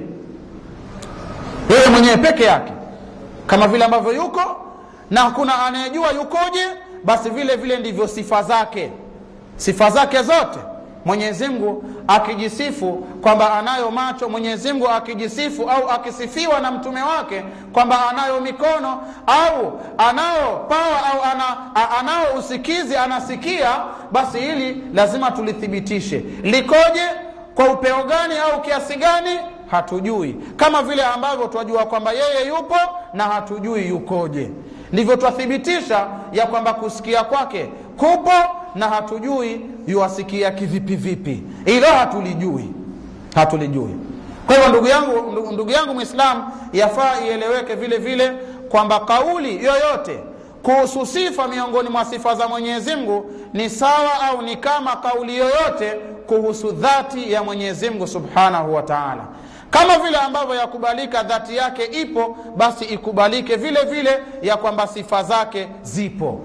Yeye mwenyewe peke yake, kama vile ambavyo yuko na hakuna anayejua yukoje, basi vile vile ndivyo sifa zake. Sifa zake zote Mwenyezi Mungu akijisifu kwamba anayo macho, Mwenyezi Mungu akijisifu au akisifiwa na mtume wake kwamba anayo mikono au anao pawa au ana, anao usikizi, anasikia, basi hili lazima tulithibitishe. Likoje, kwa upeo gani au kiasi gani, hatujui. Kama vile ambavyo twajua kwamba yeye yupo na hatujui yukoje, ndivyo twathibitisha ya kwamba kusikia kwake kupo na hatujui yuasikia kivipi vipi. Hilo hatulijui. Hatulijui. Kwa hivyo ndugu yangu ndugu yangu Muislamu, yafaa ieleweke vile vile kwamba kauli yoyote kuhusu sifa miongoni mwa sifa za Mwenyezi Mungu ni sawa au ni kama kauli yoyote kuhusu dhati ya Mwenyezi Mungu Subhanahu wa Ta'ala. Kama vile ambavyo yakubalika dhati yake ipo, basi ikubalike vile vile ya kwamba sifa zake zipo.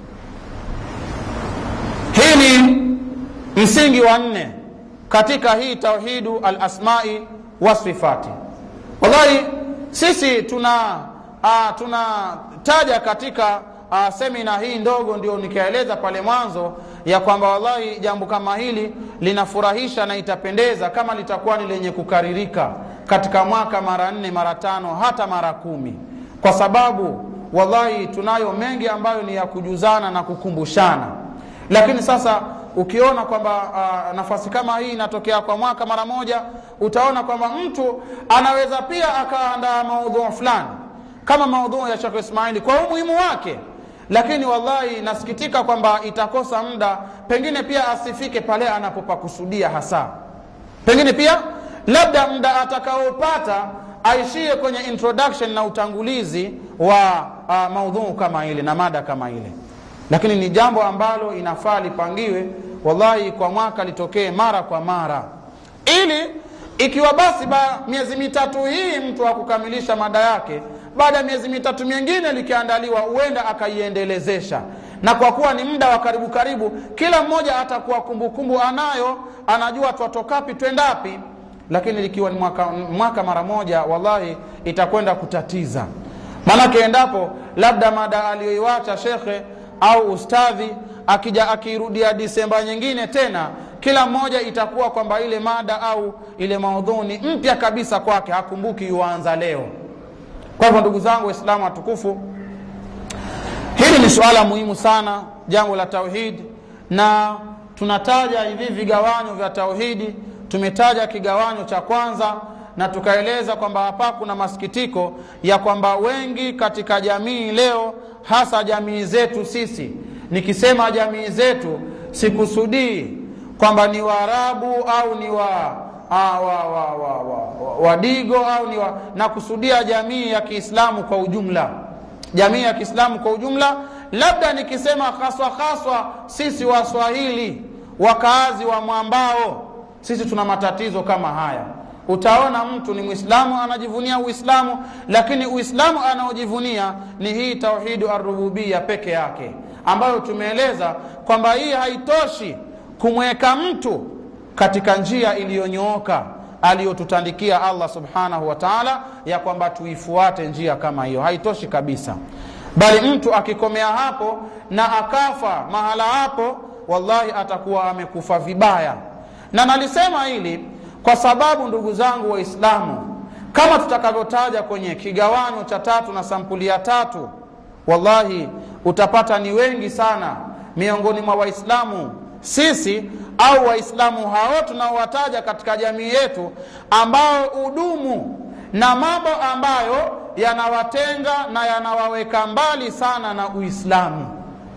Hii ni msingi wa nne katika hii tauhidu al-asma'i wa sifati. Wallahi sisi tuna uh, tunataja katika uh, semina hii ndogo, ndio nikaeleza pale mwanzo ya kwamba wallahi jambo kama hili linafurahisha na itapendeza kama litakuwa ni lenye kukaririka katika mwaka mara nne, mara tano, hata mara kumi, kwa sababu wallahi tunayo mengi ambayo ni ya kujuzana na kukumbushana. Lakini sasa ukiona kwamba uh, nafasi kama hii inatokea kwa mwaka mara moja, utaona kwamba mtu anaweza pia akaandaa maudhu fulani kama maudhu ya Sheikh Ismaili kwa umuhimu wake, lakini wallahi nasikitika kwamba itakosa muda, pengine pia asifike pale anapopakusudia hasa. Pengine pia labda muda atakaopata aishie kwenye introduction na utangulizi wa uh, maudhu kama ile na mada kama ile. Lakini ni jambo ambalo inafaa lipangiwe wallahi kwa mwaka, litokee mara kwa mara, ili ikiwa basi ba miezi mitatu hii mtu akukamilisha mada yake, baada ya miezi mitatu mingine likiandaliwa huenda akaiendelezesha. Na kwa kuwa ni muda wa karibu karibu, kila mmoja atakuwa kumbukumbu anayo, anajua twatokapi twendapi. Lakini likiwa ni mwaka, mwaka mara moja, wallahi itakwenda kutatiza. Manake endapo labda mada aliyoiwacha shekhe au ustadhi akija akirudia Disemba nyingine tena, kila mmoja itakuwa kwamba ile mada au ile maudhui mpya kabisa kwake, hakumbuki yuanza leo. Kwa hivyo ndugu zangu Waislamu watukufu, hili ni suala muhimu sana, jambo la tauhid. Na tunataja hivi vigawanyo vya tauhidi. Tumetaja kigawanyo cha kwanza na tukaeleza kwamba hapa kuna masikitiko ya kwamba wengi katika jamii leo, hasa jamii zetu sisi, nikisema jamii zetu sikusudii kwamba ni Waarabu au ni wa ah, wa wa wa, wa, wa Wadigo au ni wa, na kusudia jamii ya Kiislamu kwa ujumla. Jamii ya Kiislamu kwa ujumla, labda nikisema haswa haswa sisi Waswahili, wakaazi wa mwambao, sisi tuna matatizo kama haya. Utaona mtu ni Muislamu anajivunia Uislamu, lakini Uislamu anaojivunia ni hii tauhidu ar-rububiyya peke yake, ambayo tumeeleza kwamba hii haitoshi kumweka mtu katika njia iliyonyooka, aliyotutandikia Allah subhanahu wa ta'ala, ya kwamba tuifuate njia kama hiyo. Haitoshi kabisa, bali mtu akikomea hapo na akafa mahala hapo, wallahi atakuwa amekufa vibaya. Na nalisema hili kwa sababu, ndugu zangu Waislamu, kama tutakavyotaja kwenye kigawanyo cha tatu na sampuli ya tatu, wallahi utapata ni wengi sana miongoni mwa Waislamu sisi au Waislamu hao tunaowataja katika jamii yetu, ambao udumu na mambo ambayo yanawatenga na yanawaweka mbali sana na Uislamu,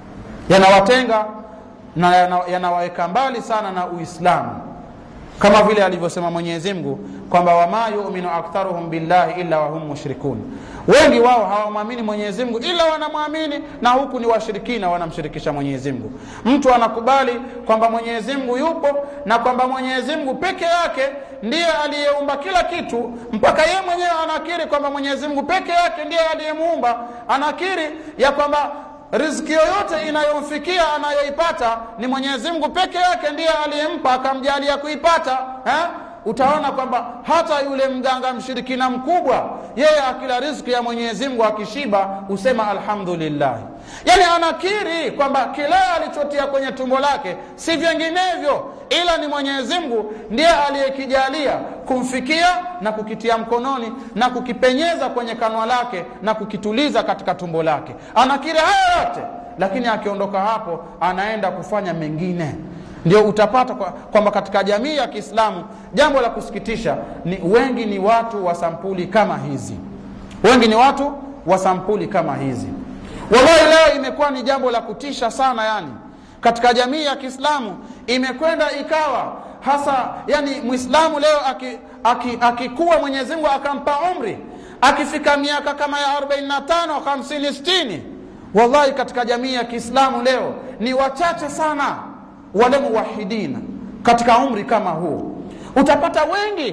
yanawatenga na yanawaweka mbali sana na Uislamu, kama vile alivyosema Mwenyezi Mungu kwamba wama yu'minu aktharuhum billahi illa wa hum mushrikun, wengi wao hawamwamini Mwenyezi Mungu ila wanamwamini na huku ni washirikina, wanamshirikisha Mwenyezi Mungu. Mtu anakubali kwamba Mwenyezi Mungu yupo na kwamba Mwenyezi Mungu peke yake ndiye aliyeumba kila kitu, mpaka yeye mwenyewe anakiri kwamba Mwenyezi Mungu peke yake ndiye aliyemuumba. Anakiri ya kwamba riziki yoyote inayomfikia anayoipata ni Mwenyezi Mungu peke yake ndiye aliyempa akamjalia kuipata. Eh? Utaona kwamba hata yule mganga mshirikina mkubwa, yeye akila riziki ya Mwenyezi Mungu akishiba usema alhamdulillah. Yani anakiri kwamba kile alichotia kwenye tumbo lake si vinginevyo ila ni Mwenyezi Mungu ndiye aliyekijalia kumfikia na kukitia mkononi na kukipenyeza kwenye kanwa lake na kukituliza katika tumbo lake. Anakiri haya yote, lakini akiondoka hapo anaenda kufanya mengine. Ndio utapata kwamba kwa katika jamii ya Kiislamu, jambo la kusikitisha ni wengi ni watu wa sampuli kama hizi. Wengi ni watu wa sampuli kama hizi. Wallahi leo imekuwa ni jambo la kutisha sana, yani katika jamii ya Kiislamu imekwenda ikawa hasa, yani Muislamu leo akikuwa aki, aki Mwenyezi Mungu akampa umri, akifika miaka kama ya arobaini na tano, hamsini, sitini, wallahi katika jamii ya Kiislamu leo ni wachache sana wale muwahidina katika umri kama huu. Utapata wengi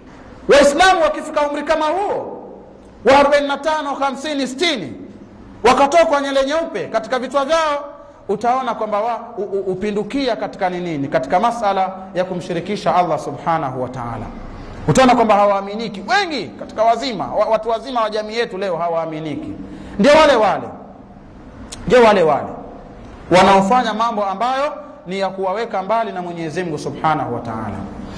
Waislamu wakifika umri kama huo wa arobaini na tano, hamsini, sitini, wakatoka nyele nyeupe katika vichwa vyao, utaona kwamba wa, u, u, upindukia katika nini, katika masala ya kumshirikisha Allah subhanahu wa ta'ala. Utaona kwamba hawaaminiki wengi katika wazima, watu wazima wa jamii yetu leo hawaaminiki. Ndio wale wale ndio wale wale wanaofanya mambo ambayo ni ya kuwaweka mbali na Mwenyezi Mungu subhanahu wa ta'ala.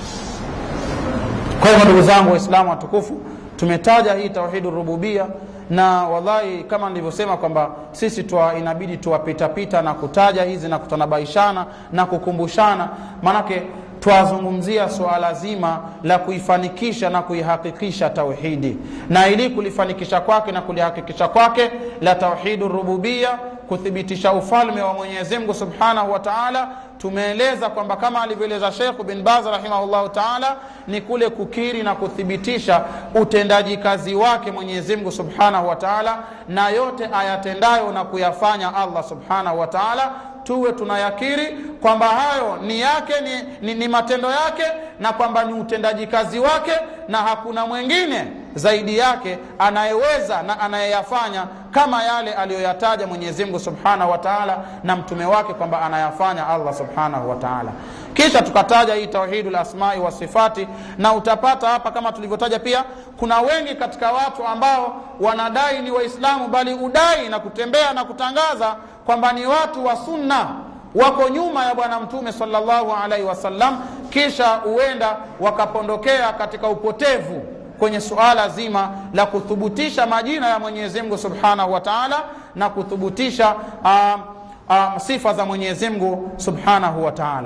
Kwa hiyo ndugu zangu Waislamu watukufu, tumetaja hii tauhidur rububia, na wallahi kama nilivyosema kwamba sisi tuwa inabidi tuwapita pita na kutaja hizi na kutanabaishana na kukumbushana, manake tuazungumzia swala zima la kuifanikisha na kuihakikisha tauhidi, na ili kulifanikisha kwake na kulihakikisha kwake la tauhidur rububia, kuthibitisha ufalme wa Mwenyezi Mungu subhanahu wa ta'ala. Tumeeleza kwamba kama alivyoeleza Sheikh bin Baz rahimahullahu ta'ala, ni kule kukiri na kuthibitisha utendaji kazi wake Mwenyezi Mungu subhanahu wa ta'ala, na yote ayatendayo na kuyafanya Allah subhanahu wa ta'ala tuwe tunayakiri kwamba hayo ni yake, ni, ni, ni matendo yake, na kwamba ni utendaji kazi wake, na hakuna mwingine zaidi yake anayeweza na anayeyafanya kama yale aliyoyataja Mwenyezi Mungu subhanahu wa ta'ala na mtume wake kwamba anayafanya Allah subhanahu wa ta'ala. Kisha tukataja hii tauhidul asma'i wa sifati, na utapata hapa kama tulivyotaja pia kuna wengi katika watu ambao wanadai ni Waislamu, bali udai na kutembea na kutangaza kwamba ni watu wa sunna, wako nyuma ya bwana mtume sallallahu alaihi wasallam, kisha uenda wakapondokea katika upotevu kwenye suala zima la kuthubutisha majina ya Mwenyezi Mungu subhanahu wa ta'ala na kuthubutisha uh, uh, sifa za Mwenyezi Mungu subhanahu wa ta'ala.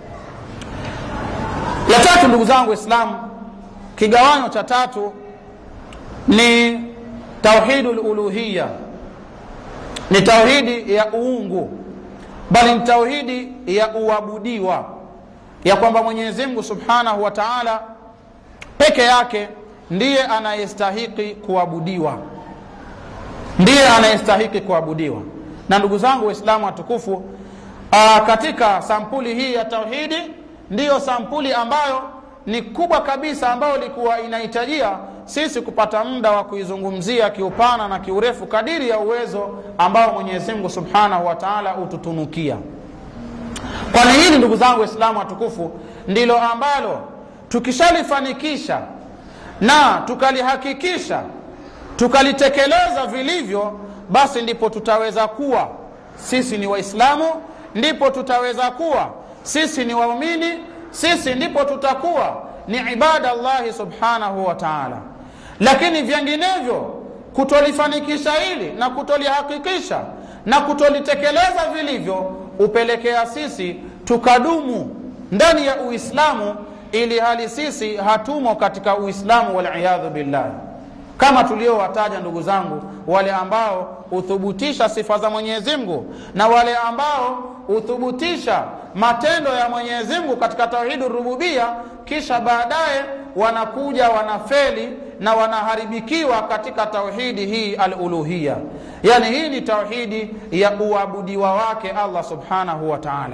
La tatu ndugu zangu Waislamu, kigawanyo cha tatu ni tauhidul uluhiyya, ni tauhidi ya uungu, bali ni tauhidi ya uabudiwa, ya kwamba Mwenyezi Mungu subhanahu wa ta'ala peke yake ndiye anayestahiki kuabudiwa, ndiye anayestahiki kuabudiwa. Na ndugu zangu Waislamu watukufu, aa, katika sampuli hii ya tauhidi ndiyo sampuli ambayo ni kubwa kabisa, ambayo ilikuwa inahitajia sisi kupata muda wa kuizungumzia kiupana na kiurefu kadiri ya uwezo ambao Mwenyezi Mungu subhanahu wa ta'ala ututunukia. Kwa hili ndugu zangu Waislamu watukufu, ndilo ambalo tukishalifanikisha na tukalihakikisha, tukalitekeleza vilivyo, basi ndipo tutaweza kuwa sisi ni Waislamu, ndipo tutaweza kuwa sisi ni waumini, sisi ndipo tutakuwa ni ibada Allah subhanahu wa ta'ala. Lakini vinginevyo kutolifanikisha hili na kutolihakikisha na kutolitekeleza vilivyo upelekea sisi tukadumu ndani ya Uislamu ili hali sisi hatumo katika Uislamu, wal iyadhu billah. Kama tuliowataja ndugu zangu, wale ambao uthubutisha sifa za Mwenyezi Mungu na wale ambao uthubutisha matendo ya Mwenyezi Mungu katika tauhidur rububia, kisha baadaye wanakuja wanafeli na wanaharibikiwa katika tauhidi hii al-uluhiyya. Yani hii ni tauhidi ya uabudiwa wake Allah subhanahu wa ta'ala.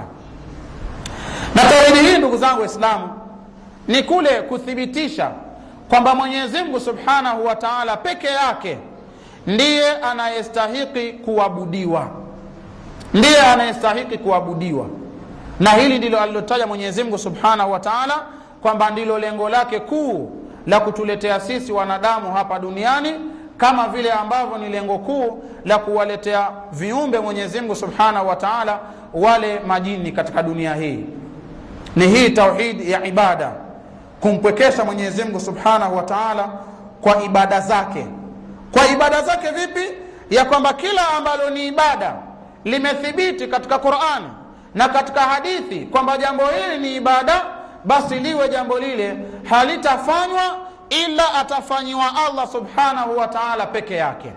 Na tauhidi hii ndugu zangu Waislamu ni kule kuthibitisha kwamba Mwenyezi Mungu subhanahu wa ta'ala peke yake ndiye anayestahiki kuabudiwa, ndiye anayestahiki kuabudiwa. Na hili ndilo alilotaja Mwenyezi Mungu subhanahu wa ta'ala kwamba ndilo lengo lake kuu la kutuletea sisi wanadamu hapa duniani, kama vile ambavyo ni lengo kuu la kuwaletea viumbe Mwenyezi Mungu subhanahu wa ta'ala wale majini katika dunia hii. Ni hii tauhid ya ibada, kumpwekesha Mwenyezi Mungu subhanahu wa ta'ala kwa ibada zake. Kwa ibada zake vipi? Ya kwamba kila ambalo ni ibada limethibiti katika Qur'an na katika hadithi kwamba jambo hili ni ibada, basi liwe jambo lile halitafanywa ila atafanywa Allah subhanahu wa ta'ala peke yake.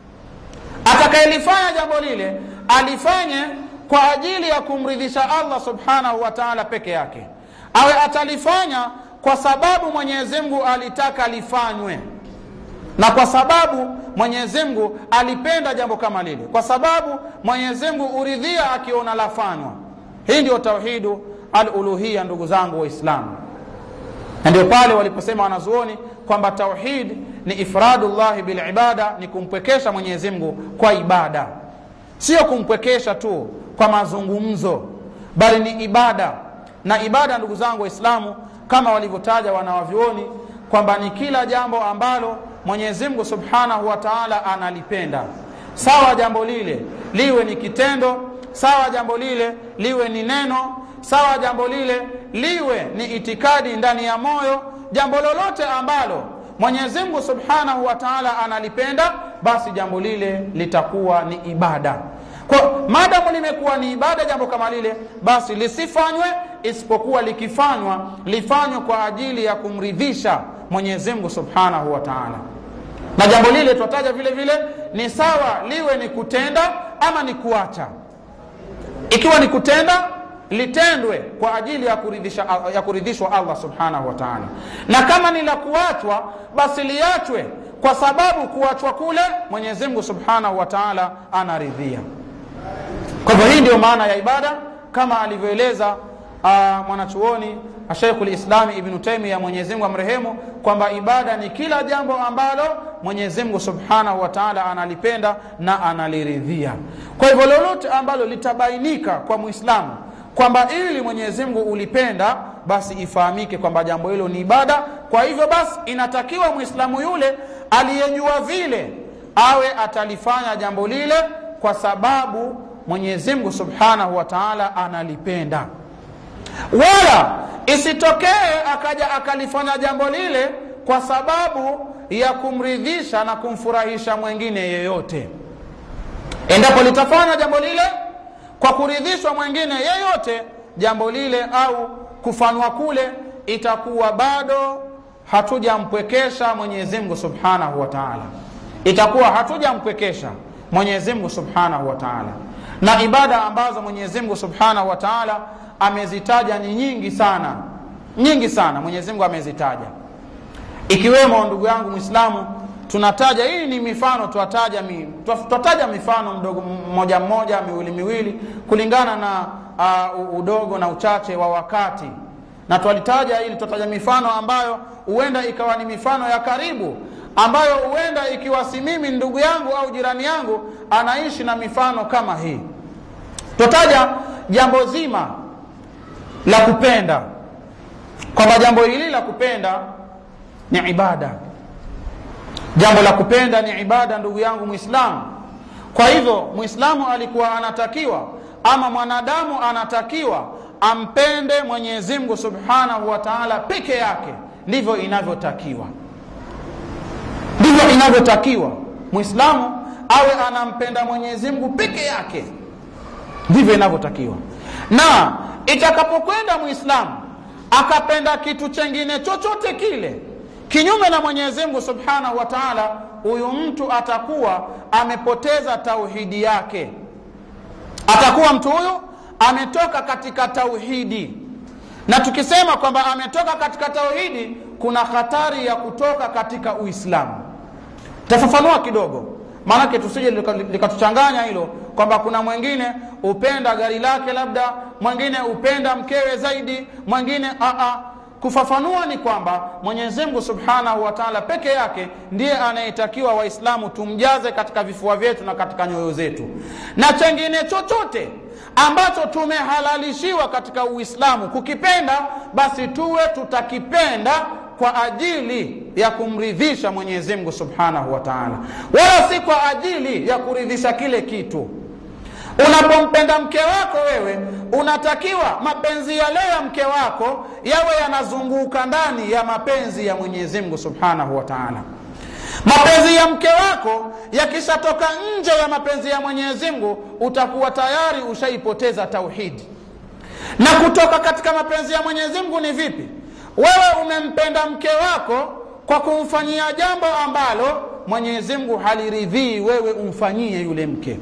Atakayelifanya jambo lile alifanye kwa ajili ya kumridhisha Allah subhanahu wa ta'ala peke yake, awe atalifanya kwa sababu Mwenyezi Mungu alitaka lifanywe, na kwa sababu Mwenyezi Mungu alipenda jambo kama lile, kwa sababu Mwenyezi Mungu uridhia akiona lafanywa. Hii ndio tauhidu al-uluhiyya ndugu zangu Waislamu. Ndio pale waliposema wanazuoni kwamba tauhid ni ifradullah bil ibada, ni kumpwekesha Mwenyezi Mungu kwa ibada, sio kumpwekesha tu kwa mazungumzo, bali ni ibada. Na ibada ndugu zangu Waislamu, kama walivyotaja wanawavyuoni kwamba ni kila jambo ambalo Mwenyezi Mungu subhanahu wa ta'ala analipenda, sawa jambo lile liwe ni kitendo, sawa jambo lile liwe ni neno, sawa jambo lile liwe ni itikadi ndani ya moyo. Jambo lolote ambalo Mwenyezi Mungu subhanahu wa ta'ala analipenda, basi jambo lile litakuwa ni ibada. Kwa maadamu limekuwa ni ibada jambo kama lile, basi lisifanywe isipokuwa likifanywa lifanywe kwa ajili ya kumridhisha Mwenyezi Mungu subhanahu wa ta'ala. Na jambo lile tutataja vile vile ni sawa liwe ni kutenda ama ni kuacha. Ikiwa ni kutenda, litendwe kwa ajili ya kuridhisha ya kuridhishwa Allah subhanahu wa ta'ala, na kama ni la kuachwa, basi liachwe kwa sababu kuachwa kule Mwenyezi Mungu subhanahu wa ta'ala anaridhia. Kwa hivyo hii ndio maana ya ibada, kama alivyoeleza uh, mwanachuoni Sheikhul Islam Ibn Taymiyyah Mwenyezi Mungu amrehemu, kwamba ibada ni kila jambo ambalo Mwenyezi Mungu subhanahu wa ta'ala analipenda na analiridhia. Kwa hivyo lolote ambalo litabainika kwa Muislamu kwamba ili Mwenyezi Mungu ulipenda, basi ifahamike kwamba jambo hilo ni ibada. Kwa hivyo basi inatakiwa Muislamu yule aliyejua vile awe atalifanya jambo lile kwa sababu Mwenyezi Mungu subhanahu wa ta'ala analipenda, wala isitokee akaja akalifanya jambo lile kwa sababu ya kumridhisha na kumfurahisha mwingine yeyote. Endapo litafanya jambo lile kwa kuridhishwa mwingine yeyote, jambo lile au kufanywa kule itakuwa bado hatujampwekesha Mwenyezi Mungu subhanahu wa ta'ala, itakuwa hatujampwekesha Mwenyezi Mungu subhanahu wa ta'ala. Na ibada ambazo Mwenyezi Mungu subhanahu wa ta'ala amezitaja ni nyingi sana, nyingi sana Mwenyezi Mungu amezitaja, ikiwemo ndugu yangu Muislamu tunataja, hii ni mifano, tuataja mi, tuataja mifano mdogo mmoja mmoja, miwili miwili kulingana na uh, udogo na uchache wa wakati, na tualitaja ili tutaja mifano ambayo huenda ikawa ni mifano ya karibu, ambayo huenda ikiwa si mimi ndugu yangu au jirani yangu anaishi na mifano kama hii. Tutaja jambo zima la kupenda, kwamba jambo hili la kupenda ni ibada. Jambo la kupenda ni ibada, ndugu yangu Muislamu. Kwa hivyo Muislamu alikuwa anatakiwa, ama mwanadamu anatakiwa ampende Mwenyezi Mungu Subhanahu wa Ta'ala peke yake. Ndivyo inavyotakiwa, ndivyo inavyotakiwa Muislamu awe anampenda Mwenyezi Mungu peke yake, ndivyo inavyotakiwa. Na itakapokwenda Muislamu akapenda kitu chengine chochote kile kinyume na Mwenyezi Mungu Subhanahu wa Ta'ala, huyu mtu atakuwa amepoteza tauhidi yake, atakuwa mtu huyu ametoka katika tauhidi. Na tukisema kwamba ametoka katika tauhidi, kuna hatari ya kutoka katika Uislamu. Tafafanua kidogo, maana tusije likatuchanganya hilo, kwamba kuna mwingine upenda gari lake, labda mwingine upenda mkewe zaidi, mwingine a a kufafanua ni kwamba Mwenyezi Mungu Subhanahu wa Ta'ala peke yake ndiye anayetakiwa Waislamu tumjaze katika vifua vyetu na katika nyoyo zetu. Na chengine chochote ambacho tumehalalishiwa katika Uislamu kukipenda, basi tuwe tutakipenda kwa ajili ya kumridhisha Mwenyezi Mungu Subhanahu wa Ta'ala, wala si kwa ajili ya kuridhisha kile kitu. Unapompenda mke wako wewe, unatakiwa mapenzi yale ya mke wako yawe yanazunguka ndani ya mapenzi ya Mwenyezi Mungu Subhanahu wa Ta'ala. Mapenzi ya mke wako yakishatoka nje ya mapenzi ya Mwenyezi Mungu, utakuwa tayari ushaipoteza tauhidi. Na kutoka katika mapenzi ya Mwenyezi Mungu ni vipi? Wewe umempenda mke wako kwa kumfanyia jambo ambalo Mwenyezi Mungu haliridhii wewe umfanyie yule mke.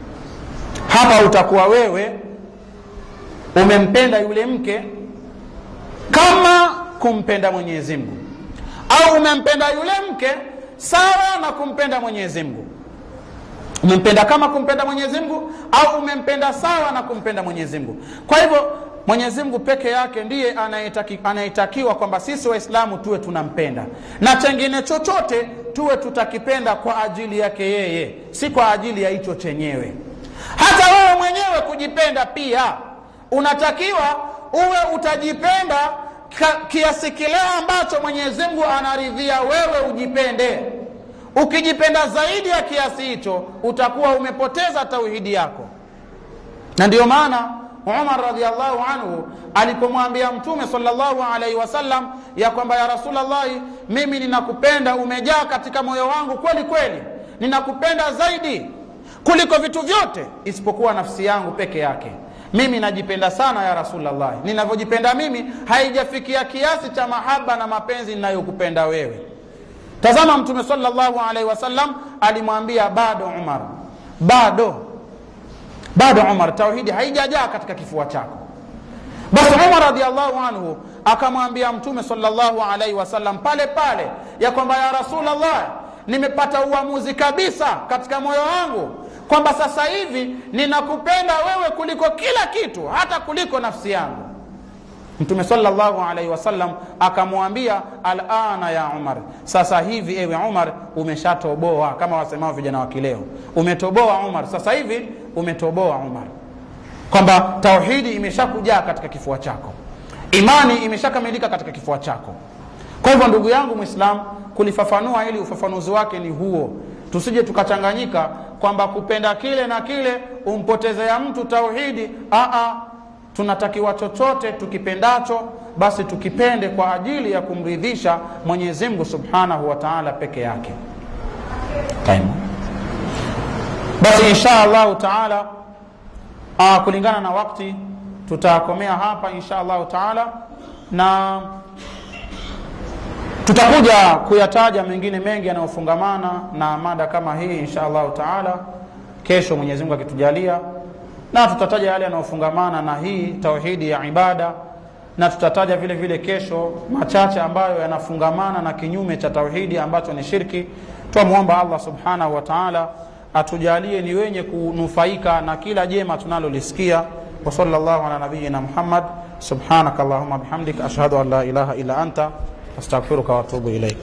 Hapa utakuwa wewe umempenda yule mke kama kumpenda Mwenyezi Mungu, au umempenda yule mke sawa na kumpenda Mwenyezi Mungu. Umempenda kama kumpenda Mwenyezi Mungu, au umempenda sawa na kumpenda Mwenyezi Mungu. Kwa hivyo Mwenyezi Mungu peke yake ndiye anayetaki, anayetakiwa kwamba sisi Waislamu tuwe tunampenda, na chengine chochote tuwe tutakipenda kwa ajili yake yeye, si kwa ajili ya hicho chenyewe. Hata wewe mwenyewe kujipenda pia unatakiwa uwe utajipenda kiasi kile ambacho Mwenyezi Mungu anaridhia wewe ujipende. Ukijipenda zaidi ya kiasi hicho, utakuwa umepoteza tauhidi yako. Na ndio maana Umar radhiallahu anhu alipomwambia Mtume sallallahu alaihi wasallam ya kwamba ya Rasulullah, mimi ninakupenda, umejaa katika moyo wangu kweli kweli, ninakupenda zaidi kuliko vitu vyote isipokuwa nafsi yangu peke yake. Mimi najipenda sana ya Rasulullah, ninavyojipenda mimi haijafikia kiasi cha mahaba na mapenzi ninayokupenda wewe. Tazama Mtume sallallahu alaihi wasallam alimwambia bado Umar, bado bado Umar, tauhidi haijajaa katika kifua chako. Basi Umar radhiallahu anhu akamwambia Mtume sallallahu alaihi wasallam pale pale ya kwamba ya Rasulullah, nimepata uamuzi kabisa katika moyo wangu kwamba sasa hivi ninakupenda wewe kuliko kila kitu, hata kuliko nafsi yangu. Mtume sallallahu alaihi wasallam akamwambia alana ya Umar, sasa hivi ewe Umar umeshatoboa, kama wasemao vijana wa kileo, umetoboa Umar, sasa hivi umetoboa Umar, kwamba tauhidi imeshakujaa katika kifua chako, imani imeshakamilika katika kifua chako. Kwa hivyo ndugu yangu Muislamu, kulifafanua ili ufafanuzi wake ni huo, tusije tukachanganyika kwamba kupenda kile na kile umpotezea mtu tauhidi. a a tunatakiwa chochote tukipendacho basi tukipende kwa ajili ya kumridhisha Mwenyezi Mungu Subhanahu wa Ta'ala peke yake. Kaimu. Basi insha Allah Ta'ala, ah kulingana na wakati tutakomea hapa insha Allah Ta'ala, na tutakuja kuyataja mengine mengi yanayofungamana na mada kama hii insha Allah Ta'ala kesho Mwenyezi Mungu akitujalia, na tutataja yale yanayofungamana na hii tauhidi ya ibada, na tutataja vile vile kesho machache ambayo yanafungamana na kinyume cha tauhidi ambacho ni shirki. Tuombe Allah Subhanahu wa Ta'ala atujalie ni wenye kunufaika na kila jema tunalolisikia. Wa sallallahu ala nabiyyina Muhammad, subhanakallahumma bihamdika, ashhadu an la ilaha illa anta, astaghfiruka wa atubu ilaik.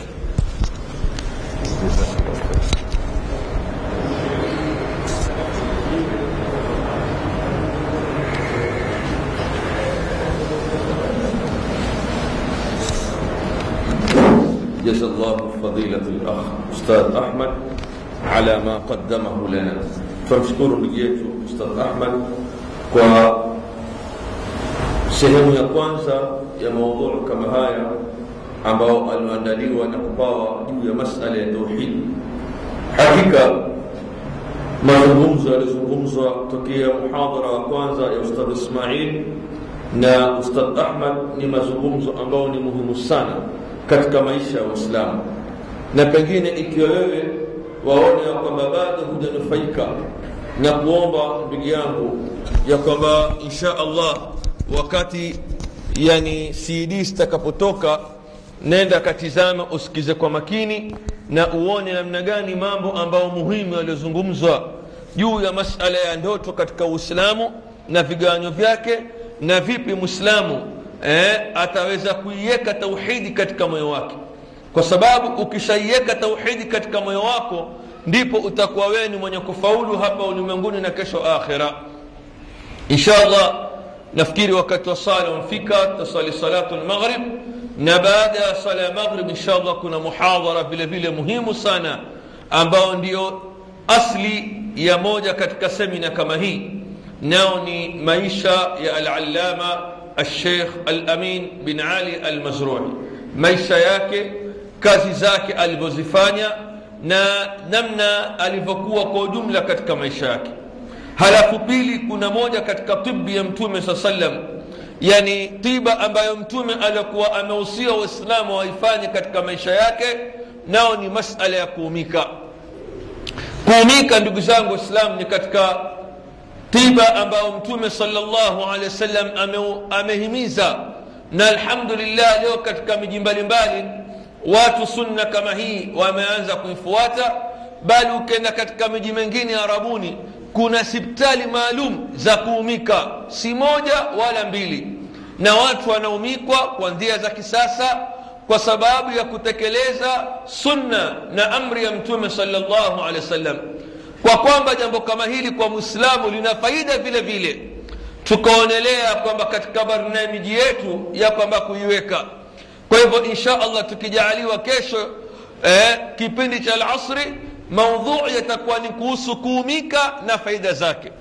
جزا الله فضيلة الأخ أستاذ أحمد على ما قدمه لنا. فمشكور نجيته أستاذ أحمد kwa sehemu ya kwanza ya mada kama haya ambao aliandaliwa na kupawa juu ya masuala ya tauhid. Hakika mazungumzo yalizungumzwa tokea muhadhara wa kwanza ya Ustadh Ismail na Ustadh Ahmad ni mazungumzo ambao ni muhimu sana katika maisha ya Uislamu, na pengine ikiwa wewe waone ya kwamba bado hujanufaika na kuomba ndugu yangu ya kwamba insha Allah wakati yani C D stakapotoka nenda katizama usikize kwa makini na uone namna gani mambo ambao muhimu yaliyozungumzwa juu ya masala ya ndoto katika Uislamu na viganyo vyake na vipi Muislamu eh, ataweza kuiweka tauhidi katika moyo wake, kwa sababu ukishaiweka tauhidi katika moyo wako ndipo utakuwa wewe ni mwenye kufaulu hapa ulimwenguni na kesho akhira. Inshallah nafikiri wakati wa sala umfika, tusali salatu al-maghrib, na baada ya sala ya maghrib inshallah kuna muhadhara vile vile muhimu sana ambao ndio asli ya moja katika semina kama hii, nao ni maisha ya al-allama al-sheikh al-amin bin Ali al-Mazrui, maisha yake, kazi zake alizozifanya na namna alivyokuwa kwa ujumla katika maisha yake. Halafu pili kuna moja katika tibi ya Mtume sallam, yani tiba ambayo Mtume alikuwa amehusia Waislamu waifanye katika maisha yake, nao ni masala ya kuumika. Kuumika ndugu zangu Waislamu ni katika tiba ambayo Mtume sallallahu alaihi wasallam amehimiza, na alhamdulillah leo katika miji mbalimbali watu sunna kama hii wameanza kuifuata, bali ukienda katika miji mingine Arabuni kuna hospitali maalum za kuumika, si moja wala mbili, na watu wanaumikwa kwa njia za kisasa kwa sababu ya kutekeleza sunna na amri ya Mtume sallallahu alaihi wasallam. Kwa kwamba jambo kama hili kwa Muislamu lina faida vile vile, tukaonelea kwamba katika barnamiji yetu ya kwamba kuiweka. Kwa hivyo insha Allah tukijaliwa kesho eh, kipindi cha al-asri maudhui yatakuwa ni kuhusu kuumika na faida zake,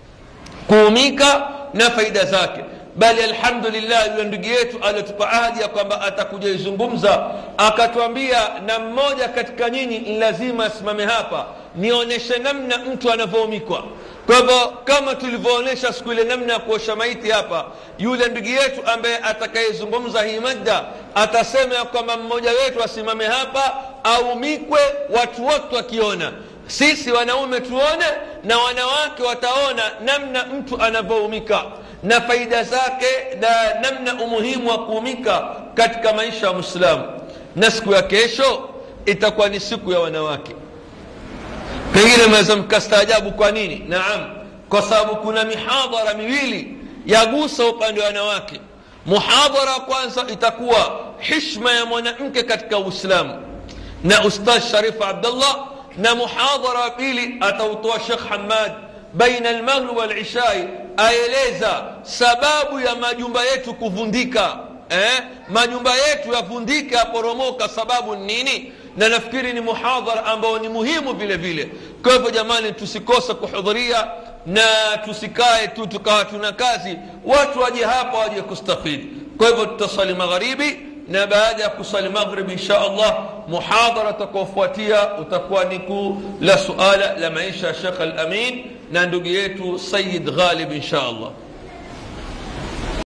kuumika na faida zake. Bali alhamdulillah yule ndugu yetu alitupa ahadi ya kwamba atakuja izungumza, akatuambia na mmoja katika nyinyi lazima asimame hapa nionyeshe namna mtu anavyoumikwa. Kwa hivyo kama tulivyoonesha siku ile namna ya kuosha maiti hapa, yule ndugu yetu ambaye atakayezungumza hii mada atasema kwamba mmoja wetu asimame hapa aumikwe, watu wote wakiona, sisi wanaume tuone na wanawake wataona namna mtu anavyoumika na faida zake na namna umuhimu wa kuumika katika maisha ya Muislamu. Na siku ya kesho itakuwa ni siku ya wanawake. Pengine mweza mkastaajabu kwa nini? Naam, kwa sababu kuna mihadhara miwili yagusa upande wa wanawake. Muhadhara kwanza itakuwa heshima ya mwanamke katika Uislamu na Ustadh Sharif Abdullah, na muhadhara wa pili atautoa Sheikh Hamad baina al-maghrib wal-isha, aeleza sababu ya majumba yetu kuvundika. Eh, majumba yetu yavundika yaporomoka, sababu nini? Na nafikiri ni muhadhara ambao ni muhimu vile vile. Kwa hivyo jamani, tusikose kuhudhuria na tusikae tu tukawa tuna kazi, watu waje hapa waje kustafidi. Kwa hivyo tutasali magharibi, na baada ya kusali magharibi insha Allah muhadhara utakaofuatia utakuwa ni la suala la maisha ya Sheikh al-Amin na ndugu yetu Sayyid Ghalib insha Allah.